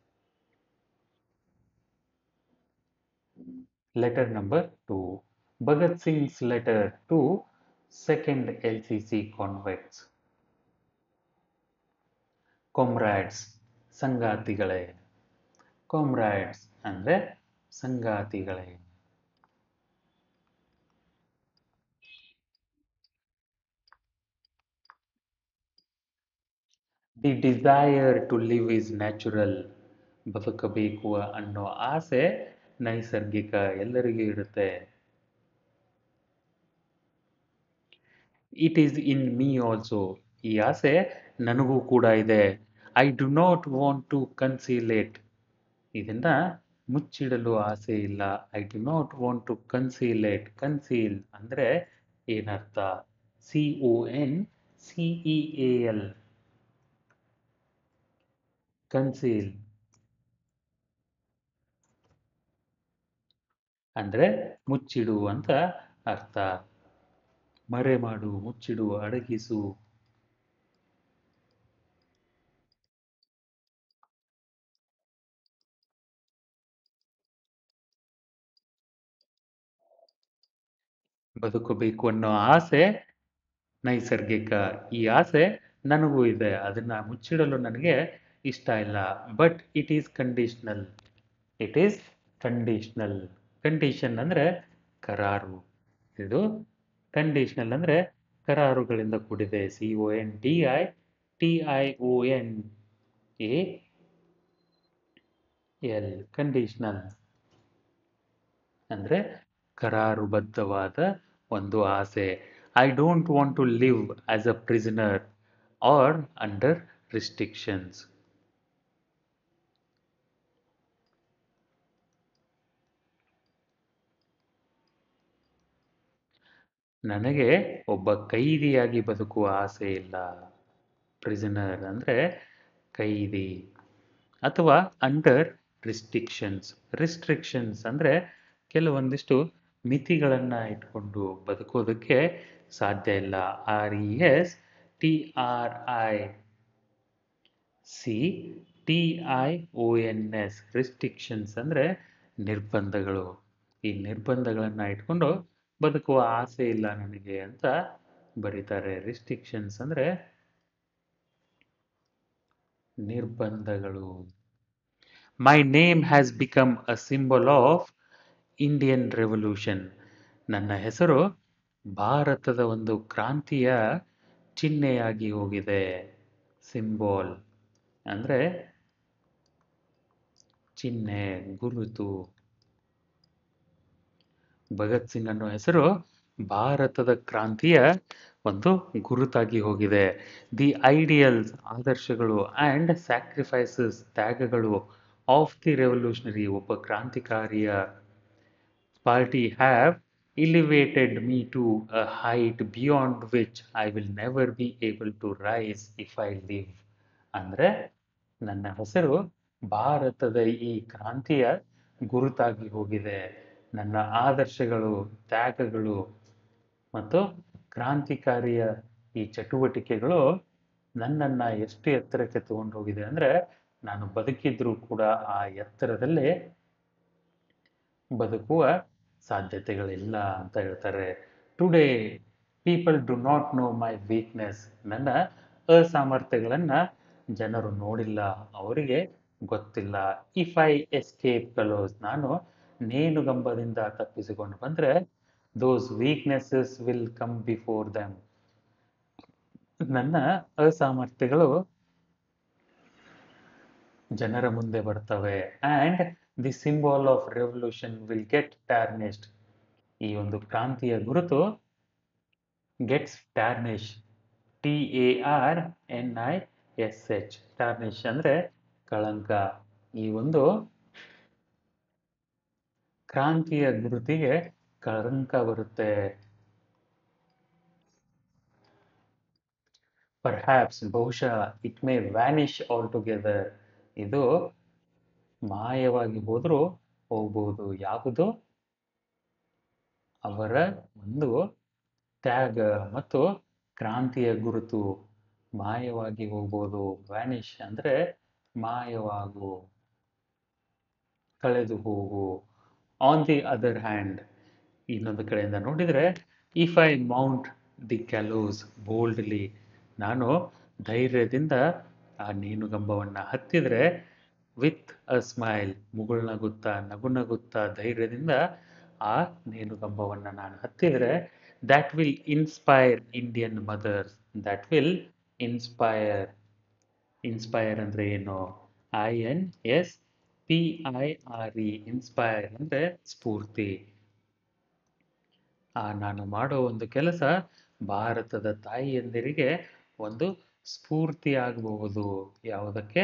Letter number 2. Bhagat Singh's letter to second LCC convicts. Comrades, ಸಂಗಾತಿಗಳೇ. Comrades ಅಂದರೆ ಸಂಗಾತಿಗಳೇ. The desire to live is natural. ಬದುಕಬೇಕು ಅನ್ನೋ ಆಸೆ ನೈಸರ್ಗಿಕ, ಎಲ್ಲರಿಗೂ ಇರುತ್ತೆ. It is in me also. ಈ ಆಸೆ ನನಗೂ ಕೂಡ ಇದೆ. I do not want to conceal it. ಇದನ್ನ ಮುಚ್ಚಿಡಲು ಆಸೆ ಇಲ್ಲ. I do not want to conceal it. Conceal ಅಂದರೆ ಏನರ್ಥ? CONCEAL. ಕನ್ಸೀಲ್ ಅಂದರೆ ಮುಚ್ಚಿಡು ಅಂತ ಅರ್ಥ. ಮರೆಮಾಡು, ಮುಚ್ಚಿಡು, ಅಡಗಿಸು. ಬದುಕಬೇಕು ಅನ್ನೋ ಆಸೆ ನೈಸರ್ಗಿಕ. ಈ ಆಸೆ ನನಗೂ ಇದೆ. ಅದನ್ನ ಮುಚ್ಚಿಡಲು ನನಗೆ ಇಷ್ಟ ಇಲ್ಲ. But it is conditional. It is conditional. Condition ಅಂದರೆ ಕರಾರು. ಇದು ಕಂಡೀಷನಲ್ ಅಂದರೆ ಕರಾರುಗಳಿಂದ ಕೂಡಿದೆ. CONDITIONAL. ಕಂಡೀಷನಲ್ ಅಂದರೆ ಕರಾರುಬದ್ಧವಾದ ಒಂದು ಆಸೆ. I don't want to live as a prisoner or under restrictions. ನನಗೆ ಒಬ್ಬ ಕೈದಿಯಾಗಿ ಬದುಕುವ ಆಸೆ ಇಲ್ಲ. ಪ್ರಿಸನರ್ ಅಂದರೆ ಕೈದಿ, ಅಥವಾ ಅಂಡರ್ ರಿಸ್ಟ್ರಿಕ್ಷನ್ಸ್. ರಿಸ್ಟ್ರಿಕ್ಷನ್ಸ್ ಅಂದರೆ ಕೆಲವೊಂದಿಷ್ಟು ಮಿತಿಗಳನ್ನು ಇಟ್ಕೊಂಡು ಬದುಕೋದಕ್ಕೆ ಸಾಧ್ಯ ಇಲ್ಲ. RESTRICTIONS. ರಿಸ್ಟ್ರಿಕ್ಷನ್ಸ್ ಅಂದರೆ ನಿರ್ಬಂಧಗಳು. ಈ ನಿರ್ಬಂಧಗಳನ್ನು ಇಟ್ಕೊಂಡು ಬದುಕುವ ಆಸೆ ಇಲ್ಲ ನನಗೆ ಅಂತ ಬರೀತಾರೆ. ರಿಸ್ಟ್ರಿಕ್ಷನ್ಸ್ ಅಂದರೆ ನಿರ್ಬಂಧಗಳು. My name has become a symbol of Indian revolution. ನನ್ನ ಹೆಸರು ಭಾರತದ ಒಂದು ಕ್ರಾಂತಿಯ ಚಿಹ್ನೆಯಾಗಿ ಹೋಗಿದೆ. ಸಿಂಬಲ್ ಅಂದರೆ ಚಿಹ್ನೆ, ಗುರುತು. ಭಗತ್ ಸಿಂಗ್ ಅನ್ನೋ ಹೆಸರು ಭಾರತದ ಕ್ರಾಂತಿಯ ಒಂದು ಗುರುತಾಗಿ ಹೋಗಿದೆ. ದಿ ಐಡಿಯಲ್ಸ್, ಆದರ್ಶಗಳು, ಆ್ಯಂಡ್ ಸ್ಯಾಕ್ರಿಫೈಸಸ್, ತ್ಯಾಗಗಳು, ಆಫ್ ದಿ ರೆವಲ್ಯೂಷನರಿ, ಒಬ್ಬ ಕ್ರಾಂತಿಕಾರಿಯ party, have elevated me to a height beyond which I will never be able to rise if I live. ಅಂದರೆ ನನ್ನ ಹೆಸರು ಭಾರತದ ಈ ಕ್ರಾಂತಿಯ ಗುರುತಾಗಿ ಹೋಗಿದೆ. ನನ್ನ ಆದರ್ಶಗಳು, ತ್ಯಾಗಗಳು ಮತ್ತು ಕ್ರಾಂತಿಕಾರಿಯ ಈ ಚಟುವಟಿಕೆಗಳು ನನ್ನನ್ನು ಎಷ್ಟು ಎತ್ತರಕ್ಕೆ ತಗೊಂಡು ಹೋಗಿದೆ ಅಂದರೆ, ನಾನು ಬದುಕಿದ್ರೂ ಕೂಡ ಆ ಎತ್ತರದಲ್ಲಿ ಬದುಕುವ ಸಾಧ್ಯತೆಗಳಿಲ್ಲ ಅಂತ ಹೇಳ್ತಾರೆ. Today people do not know my weakness. ನನ್ನ ಅಸಾಮರ್ಥ್ಯಗಳನ್ನು ಜನರು ನೋಡಿಲ್ಲ, ಅವರಿಗೆ ಗೊತ್ತಿಲ್ಲ. ಇಫ್ ಐ ಎಸ್ಕೇಪ್ ಕಲೋಸ್, ನಾನು ನೇಣುಗಂಬದಿಂದ ತಪ್ಪಿಸಿಕೊಂಡು ಬಂದರೆ, those weaknesses will come before them. ನನ್ನ ಅಸಾಮರ್ಥ್ಯಗಳು ಜನರ ಮುಂದೆ ಬರ್ತವೆ. And the symbol of revolution will get tarnished. ಈ ಒಂದು ಕ್ರಾಂತಿಯ ಗುರುತು ಗೆಟ್ಸ್ ಟಾರ್ನಿಶ್. TARNISH. ಟಾರ್ನಿಶ್ ಅಂದರೆ ಕಳಂಕ. ಈ ಒಂದು ಕ್ರಾಂತಿಯ ಗುರುತಿಗೆ ಕಳಂಕ ಬರುತ್ತೆ. ಪರ್ಹ್ಯಾಪ್ಸ್, ಬಹುಶಃ. It may vanish altogether. ಇದು ಮಾಯವಾಗಿ ಹೋದರೂ ಹೋಗ್ಬೋದು. ಯಾವುದು? ಅವರ ಒಂದು ತ್ಯಾಗ ಮತ್ತು ಕ್ರಾಂತಿಯ ಗುರುತು ಮಾಯವಾಗಿ ಹೋಗ್ಬೋದು. ವ್ಯಾನಿಶ್ ಅಂದರೆ ಮಾಯವಾಗು, ಕಳೆದು ಹೋಗು. ಆನ್ ದಿ ಅದರ್ ಹ್ಯಾಂಡ್, ಇನ್ನೊಂದು ಕಡೆಯಿಂದ ನೋಡಿದರೆ, if I mount the gallows boldly, ನಾನು ಧೈರ್ಯದಿಂದ ಆ ನೇಣುಗಂಬವನ್ನು ಹತ್ತಿದರೆ, ವಿತ್ ಅ ಸ್ಮೈಲ್, ಮುಗುಳ್ನಗುತ್ತಾ, ನಗುನಗುತ್ತಾ, ಧೈರ್ಯದಿಂದ ಆ ನೇಣುಗಂಬವನ್ನು ನಾನು ಹತ್ತಿದರೆ, that will inspire Indian mothers. That will inspire. Inspire ಅಂದರೆ ಏನು? INSPIRE. ಇನ್ಸ್ಪೈರ್ ಅಂದರೆ ಸ್ಫೂರ್ತಿ. ನಾನು ಮಾಡೋ ಒಂದು ಕೆಲಸ ಭಾರತದ ತಾಯಿಯಂದಿರಿಗೆ ಒಂದು ಸ್ಫೂರ್ತಿ ಆಗಬಹುದು. ಯಾವುದಕ್ಕೆ?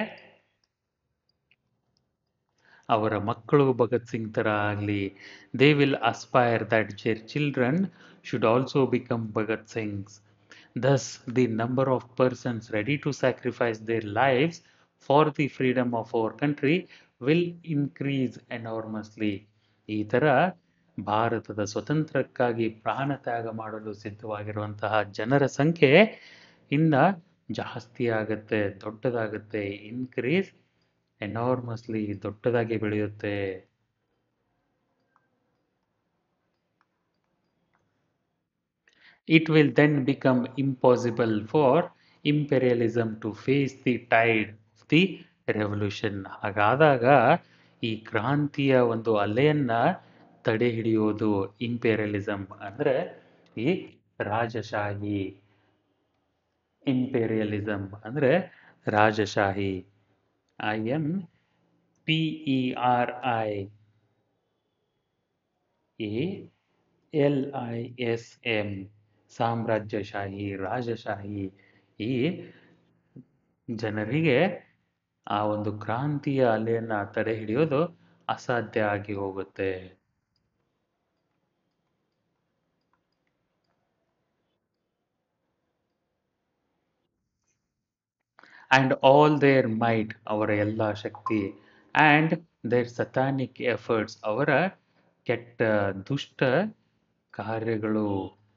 ಅವರ ಮಕ್ಕಳು ಭಗತ್ ಸಿಂಗ್ ಥರ ಆಗಲಿ. They will aspire that their children should also become Bhagat Singhs. Thus, the number of persons ready to sacrifice their lives for the freedom of our country will increase enormously. ಈ ಥರ ಭಾರತದ ಸ್ವತಂತ್ರಕ್ಕಾಗಿ ಪ್ರಾಣ ತ್ಯಾಗ ಮಾಡಲು ಸಿದ್ಧವಾಗಿರುವಂತಹ ಜನರ ಸಂಖ್ಯೆ ಇನ್ನು ಜಾಸ್ತಿ ಆಗುತ್ತೆ, ದೊಡ್ಡದಾಗುತ್ತೆ. ಇನ್ಕ್ರೀಸ್ ಎನಾರ್ಮಸ್ಲಿ, ದೊಡ್ಡದಾಗಿ ಬೆಳೆಯುತ್ತೆ. It will then become impossible for imperialism to face the tide of the revolution. ಹಾಗಾದಾಗ ಈ ಕ್ರಾಂತಿಯ ಒಂದು ಅಲೆಯನ್ನ ತಡೆ ಹಿಡಿಯೋದು ಇಂಪೆರಿಯಲಿಸಂ ಅಂದ್ರೆ ಈ ರಾಜಶಾಹಿ. ಇಂಪೆರಿಯಲಿಸಂ ಅಂದ್ರೆ ರಾಜಶಾಹಿ. IMPERIALISM ಸಾಮ್ರಾಜ್ಯಶಾಹಿ ರಾಜಶಾಹಿ ಈ ಜನರಿಗೆ ಆ ಒಂದು ಕ್ರಾಂತಿಯ ಅಲೆಯನ್ನ ತಡೆ ಹಿಡಿಯೋದು ಅಸಾಧ್ಯ ಆಗಿ ಹೋಗುತ್ತೆ. and all their might ಅವರ ಎಲ್ಲ ಶಕ್ತಿ and their satanic efforts ಅವರ ಕೆಟ್ಟ ದುಷ್ಟ ಕಾರ್ಯಗಳು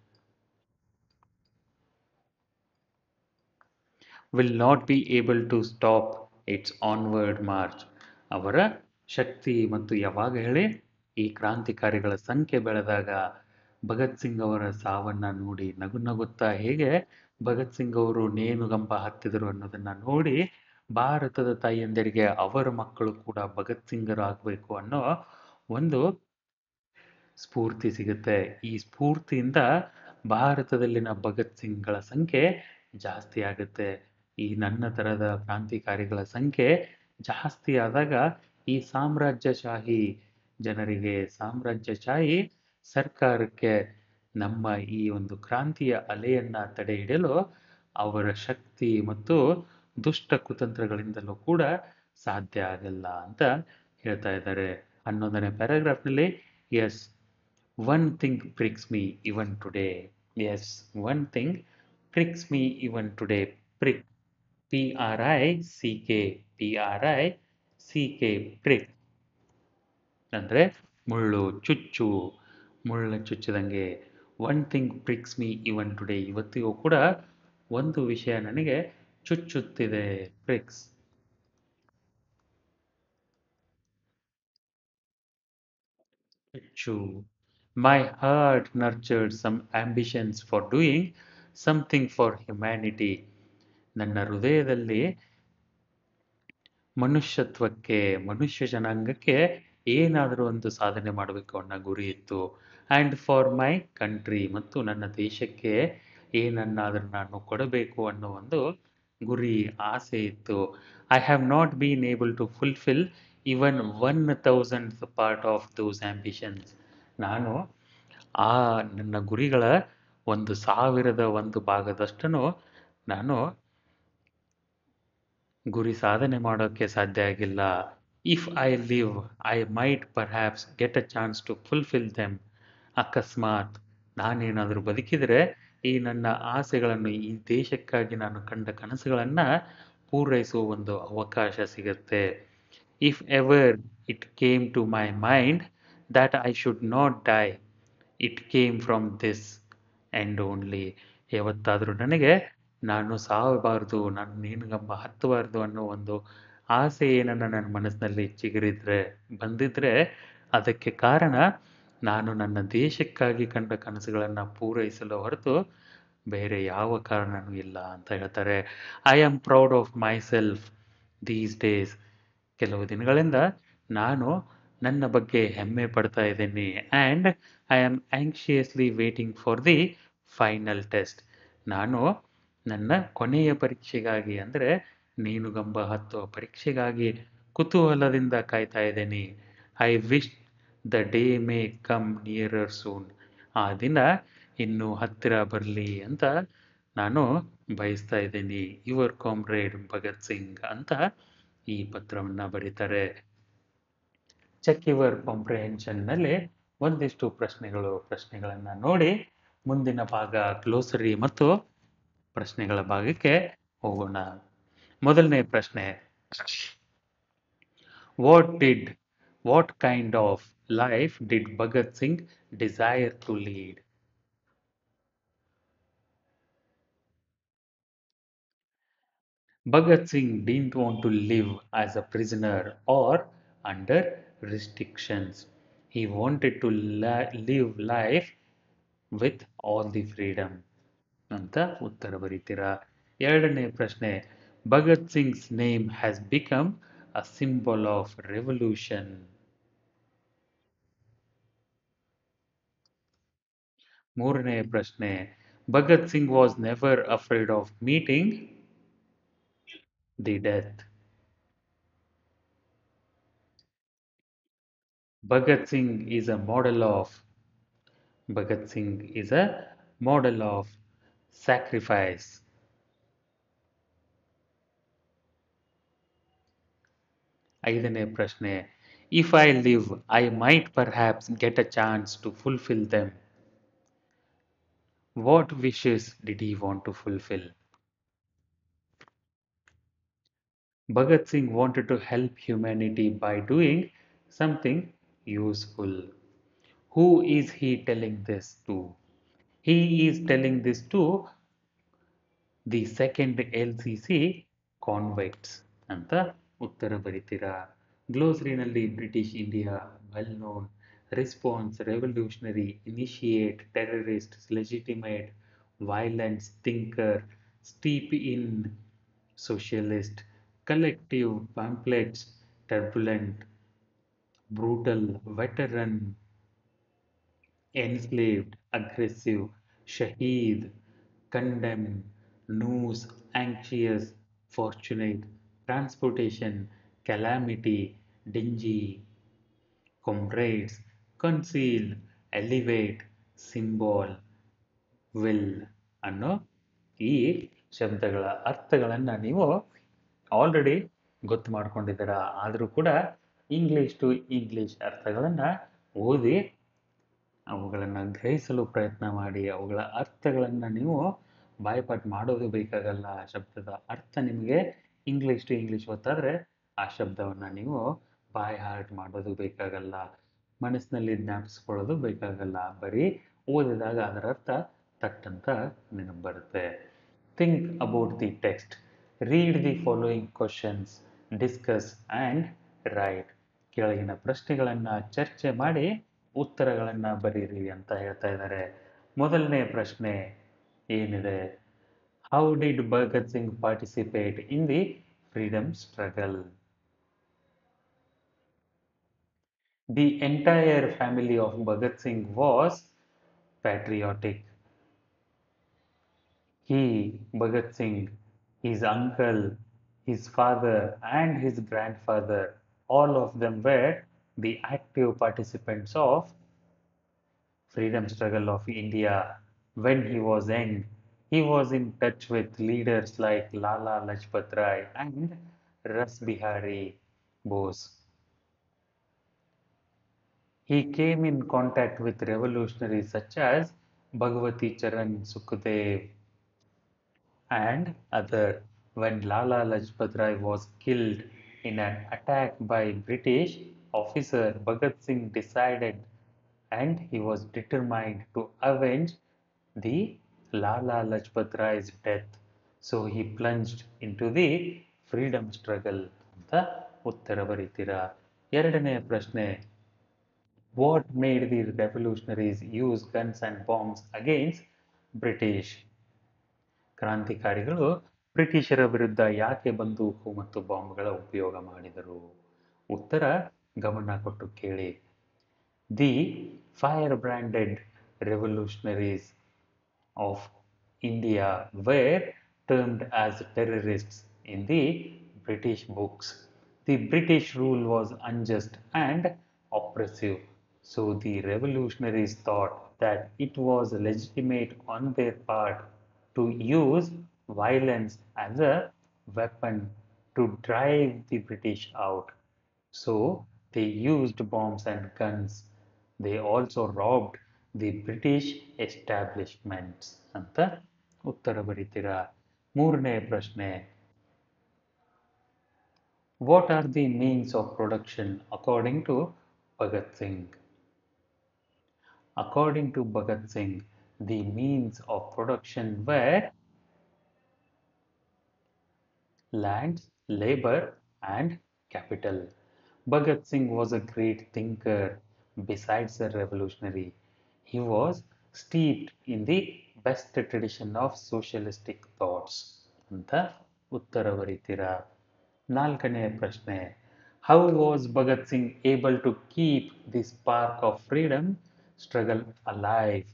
will not be able to stop its onward march. ಅವರ ಶಕ್ತಿ ಮತ್ತು ಯಾವಾಗ ಹೇಳಿ ಈ ಕ್ರಾಂತಿಕಾರಿಗಳ ಸಂಖ್ಯೆ ಬೆಳೆದಾಗ ಭಗತ್ ಸಿಂಗ್ ಅವರ ಸಾವನ್ನ ನೋಡಿ ನಗು ನಗುತ್ತಾ ಹೇಗೆ ಭಗತ್ ಸಿಂಗ್ ಅವರು ನೇಣುಗಂಬ ಹತ್ತಿದರು ಅನ್ನೋದನ್ನ ನೋಡಿ ಭಾರತದ ತಾಯಿಯಂದಿರಿಗೆ ಅವರ ಮಕ್ಕಳು ಕೂಡ ಭಗತ್ ಸಿಂಗರು ಆಗ್ಬೇಕು ಅನ್ನೋ ಒಂದು ಸ್ಫೂರ್ತಿ ಸಿಗುತ್ತೆ. ಈ ಸ್ಫೂರ್ತಿಯಿಂದ ಭಾರತದಲ್ಲಿನ ಭಗತ್ ಸಿಂಗ್ಗಳ ಸಂಖ್ಯೆ ಜಾಸ್ತಿ ಆಗುತ್ತೆ. ಈ ನನ್ನ ತರದ ಕ್ರಾಂತಿಕಾರಿಗಳ ಸಂಖ್ಯೆ ಜಾಸ್ತಿ ಆದಾಗ ಈ ಸಾಮ್ರಾಜ್ಯಶಾಹಿ ಜನರಿಗೆ ಸಾಮ್ರಾಜ್ಯಶಾಹಿ ಸರ್ಕಾರಕ್ಕೆ ನಮ್ಮ ಈ ಒಂದು ಕ್ರಾಂತಿಯ ಅಲೆಯನ್ನ ತಡೆ ಹಿಡಿಯಲು ಅವರ ಶಕ್ತಿ ಮತ್ತು ದುಷ್ಟ ಕುತಂತ್ರಗಳಿಂದಲೂ ಕೂಡ ಸಾಧ್ಯ ಆಗಲ್ಲ ಅಂತ ಹೇಳ್ತಾ ಇದ್ದಾರೆ. 11ನೇ ಪ್ಯಾರಾಗ್ರಾಫ್ನಲ್ಲಿ as one thing pricks me even today. As one thing pricks me even today. Prick PRICK PRICK prick ಅಂದರೆ ಮುಳ್ಳು ಚುಚ್ಚು ಮುಳ್ಳು ಚುಚ್ಚಿದಂಗೆ. One thing pricks me even today ಇವತ್ತಿಗೂ ಕೂಡ ಒಂದು ವಿಷಯ ನನಗೆ ಚುಚ್ಚುತ್ತಿದೆ. ಪ್ರಿಕ್ಸ್ ಚುಚ್ಚು. My heart nurtured some ambitions for doing something for humanity. ನನ್ನ ಹೃದಯದಲ್ಲಿ ಮನುಷ್ಯತ್ವಕ್ಕೆ ಮನುಷ್ಯ ಜನಾಂಗಕ್ಕೆ ಏನಾದರೂ ಒಂದು ಸಾಧನೆ ಮಾಡಬೇಕು ಅನ್ನೋ ಗುರಿ ಇತ್ತು. ಆ್ಯಂಡ್ ಫಾರ್ ಮೈ ಕಂಟ್ರಿ ಮತ್ತು ನನ್ನ ದೇಶಕ್ಕೆ ಏನನ್ನಾದರೂ ನಾನು ಕೊಡಬೇಕು ಅನ್ನೋ ಒಂದು ಗುರಿ ಆಸೆ ಇತ್ತು. I have not been able to fulfil even 1,000th part of those ambitions. ನಾನು ಆ ನನ್ನ ಗುರಿಗಳ 1,000th ಭಾಗದಷ್ಟನ್ನು ನಾನು ಗುರಿ ಸಾಧನೆ ಮಾಡೋಕ್ಕೆ ಸಾಧ್ಯ ಆಗಿಲ್ಲ. If I live I might perhaps get a chance to fulfil them. ಅಕಸ್ಮಾತ್ ನಾನೇನಾದರೂ ಬದುಕಿದರೆ ಈ ನನ್ನ ಆಸೆಗಳನ್ನು ಈ ದೇಶಕ್ಕಾಗಿ ನಾನು ಕಂಡ ಕನಸುಗಳನ್ನು ಪೂರೈಸುವ ಒಂದು ಅವಕಾಶ ಸಿಗುತ್ತೆ. If ever it came to my mind that I should not die it came from this end only. ಯಾವತ್ತಾದರೂ ನನಗೆ ನಾನು ಸಾವಬಾರ್ದು ನಾನು ನೇಣುಗಂಬ ಹತ್ತಬಾರ್ದು ಅನ್ನೋ ಒಂದು ಆಸೆ ಏನನ್ನು ನನ್ನ ಮನಸ್ಸಿನಲ್ಲಿ ಚಿಗುರಿದ್ರೆ ಬಂದಿದ್ರೆ ಅದಕ್ಕೆ ಕಾರಣ ನಾನು ನನ್ನ ದೇಶಕ್ಕಾಗಿ ಕಂಡ ಕನಸುಗಳನ್ನು ಪೂರೈಸಲು ಹೊರತು ಬೇರೆ ಯಾವ ಕಾರಣನೂ ಇಲ್ಲ ಅಂತ ಹೇಳ್ತಾರೆ. I am proud of myself these days. ಕೆಲವು ದಿನಗಳಿಂದ ನಾನು ನನ್ನ ಬಗ್ಗೆ ಹೆಮ್ಮೆ ಪಡ್ತಾ ಇದ್ದೀನಿ. And I am anxiously waiting for the final test. ನಾನು ನನ್ನ ಕೊನೆಯ ಪರೀಕ್ಷೆಗಾಗಿ ಅಂದರೆ ನೇಣುಗಂಬ ಹತ್ತುವ ಪರೀಕ್ಷೆಗಾಗಿ ಕುತೂಹಲದಿಂದ ಕಾಯ್ತಾ ಇದ್ದೀನಿ. I wish the day may come nearer soon. ಆ ದಿನ ಇನ್ನೂ ಹತ್ತಿರ ಬರಲಿ ಅಂತ ನಾನು ಬಯಸ್ತಾ ಇದ್ದೀನಿ. ಯುವರ್ ಕಾಮ್ರೇಡ್ ಭಗತ್ ಸಿಂಗ್ ಅಂತ ಈ ಪತ್ರವನ್ನು ಬರೀತಾರೆ. ಚೆಕ್ ಯುವರ್ ಕಾಂಪ್ರಿಹೆನ್ಷನ್ನಲ್ಲಿ ಒಂದಿಷ್ಟು ಪ್ರಶ್ನೆಗಳನ್ನು ನೋಡಿ ಮುಂದಿನ ಭಾಗ ಗ್ಲೋಸರಿ ಮತ್ತು ಪ್ರಶ್ನೆಗಳ ಭಾಗಕ್ಕೆ ಹೋಗೋಣ. ಮೊದಲನೇ ಪ್ರಶ್ನೆ, what kind of life did Bhagat Singh desire to lead? Bhagat Singh didn't want to live as a prisoner or under restrictions. He wanted to live life with all the freedom ಅಂತ ಉತ್ತರ ಬರೀತೀರಾ. ಎರಡನೇ ಪ್ರಶ್ನೆ, Bhagat Singh's name has become a symbol of revolution. ಮೂರನೇ ಪ್ರಶ್ನೆ, Bhagat Singh was never afraid of meeting the death. Bhagat Singh is a model of Bhagat Singh is a model of sacrifice. ಐದನೇ ಪ್ರಶ್ನೆ, if I live I might perhaps get a chance to fulfil them. What wishes did he want to fulfil? Bhagat Singh wanted to help humanity by doing something useful. Who is he telling this to? He is telling this to the second LCC convicts ಅಂತ ಉತ್ತರ ಬರೀತೀರಾ. ಗ್ಲೋಸರಿನಲ್ಲಿ British India, well known, response, revolutionary, initiate, terrorist, legitimate, violence, thinker, steep in, socialist, collective, pamphlets, turbulent, brutal, veteran, enslaved, aggressive, shaheed, condemned, news, anxious, fortunate, transportation, calamity, dingy, comrades, conceal, elevate, symbol, will ಅನ್ನೋ ಈ ಶಬ್ದಗಳ ಅರ್ಥಗಳನ್ನು ನೀವು already ಗೊತ್ತು ಮಾಡ್ಕೊಂಡಿದ್ದೀರಾ. ಆದರೂ ಕೂಡ English to English ಅರ್ಥಗಳನ್ನು ಓದಿ ಅವುಗಳನ್ನು ಗ್ರಹಿಸಲು ಪ್ರಯತ್ನ ಮಾಡಿ. ಅವುಗಳ ಅರ್ಥಗಳನ್ನು ನೀವು ಬಾಯ್ಪಾಟ್ ಮಾಡೋದು ಬೇಕಾಗಲ್ಲ. ಆ ಶಬ್ದದ ಅರ್ಥ ನಿಮಗೆ ಇಂಗ್ಲೀಷ್ ಟು ಇಂಗ್ಲೀಷ್ ಗೊತ್ತಾದರೆ ಆ ಶಬ್ದವನ್ನು ನೀವು ಬಾಯ್ ಹಾರ್ಟ್ ಮಾಡೋದು ಬೇಕಾಗಲ್ಲ, ಮನಸ್ಸಿನಲ್ಲಿ ಜ್ಞಾಪಿಸ್ಕೊಳ್ಳೋದು ಬೇಕಾಗಲ್ಲ. ಬರೀ ಓದಿದಾಗ ಅದರ ಅರ್ಥ ತಟ್ಟಂತ ನೆನಪು ಬರುತ್ತೆ. Think about the text, read the following questions, discuss and write. ಕೆಳಗಿನ ಪ್ರಶ್ನೆಗಳನ್ನು ಚರ್ಚೆ ಮಾಡಿ ಉತ್ತರಗಳನ್ನು ಬರೀರಿ ಅಂತ ಹೇಳ್ತಾ ಇದ್ದಾರೆ. ಮೊದಲನೇ ಪ್ರಶ್ನೆ ಏನಿದೆ, how did Bhagat Singh participate in the freedom struggle? The entire family of Bhagat Singh was patriotic. He, Bhagat Singh, his uncle, his father, and his grandfather, all of them were the active participants of freedom struggle of India. When he was young, he was in touch with leaders like Lala Lajpat Rai and Ras Bihari Bose. He came in contact with revolutionaries such as Bhagavati Charan Sukhdev and other. When Lala Lajpat Rai was killed in an attack by British officer, Bhagat Singh decided and he was determined to avenge the Lala Lajpat Rai's death. So he plunged into the freedom struggle ಅಂತ ಉತ್ತರ ಬರೀತೀರಾ. ಎರಡನೇ ಪ್ರಶ್ನೆ, what made the revolutionaries use guns and bombs against British? ಕ್ರಾಂತಿಕಾರಿಗಳು ಬ್ರಿಟಿಷರ ವಿರುದ್ಧ ಯಾಕೆ ಬಂದೂಕು ಮತ್ತು ಬಾಂಬ್ಗಳ ಉಪಯೋಗ ಮಾಡಿದರು? ಉತ್ತರ ಗಮನ ಕೊಟ್ಟು ಕೇಳಿ. The fire branded revolutionaries of India were termed as terrorists in the British books. The British rule was unjust and oppressive, so the revolutionaries thought that it was legitimate on their part to use violence as a weapon to drive the British out. So they used bombs and guns. They also robbed the British establishments ಅಂತ ಉತ್ತರ ಬರೀತೀರಾ. ಮೂರನೇ ಪ್ರಶ್ನೆ, what are the means of production according to Bhagat Singh? According to Bhagat Singh, the means of production were land, labor, and capital. Bhagat Singh was a great thinker besides a revolutionary. He was steeped in the best tradition of socialistic thoughts ಅಂತ ಉತ್ತರ ಬರೀತೀರಾ. ನಾಲ್ಕನೆಯ ಪ್ರಶ್ನೆ, how was Bhagat Singh able to keep the spark of freedom struggle alive?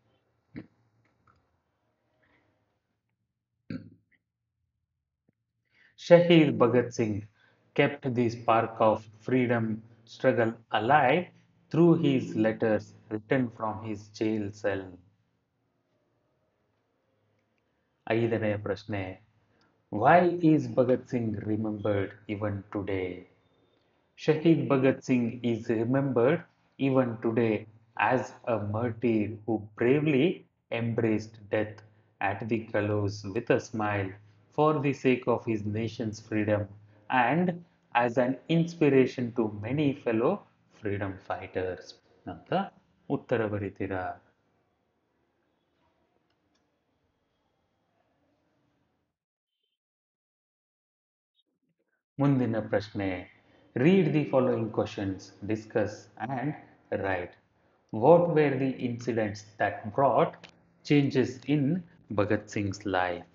Shahid Bhagat Singh kept the spark of freedom struggle alive through his letters written from his jail cell. ಐದನೆಯ ಪ್ರಶ್ನೆ, why is Bhagat Singh remembered even today? Shahid Bhagat Singh is remembered even today as a martyr who bravely embraced death at the gallows with a smile for the sake of his nation's freedom and as an inspiration to many fellow freedom fighters ಅಂತ ಉತ್ತರ ಬರೀತೀರಾ. ಮುಂದಿನ ಪ್ರಶ್ನೆ, read the following questions, discuss and write. What were the incidents that brought changes in Bhagat Singh's life?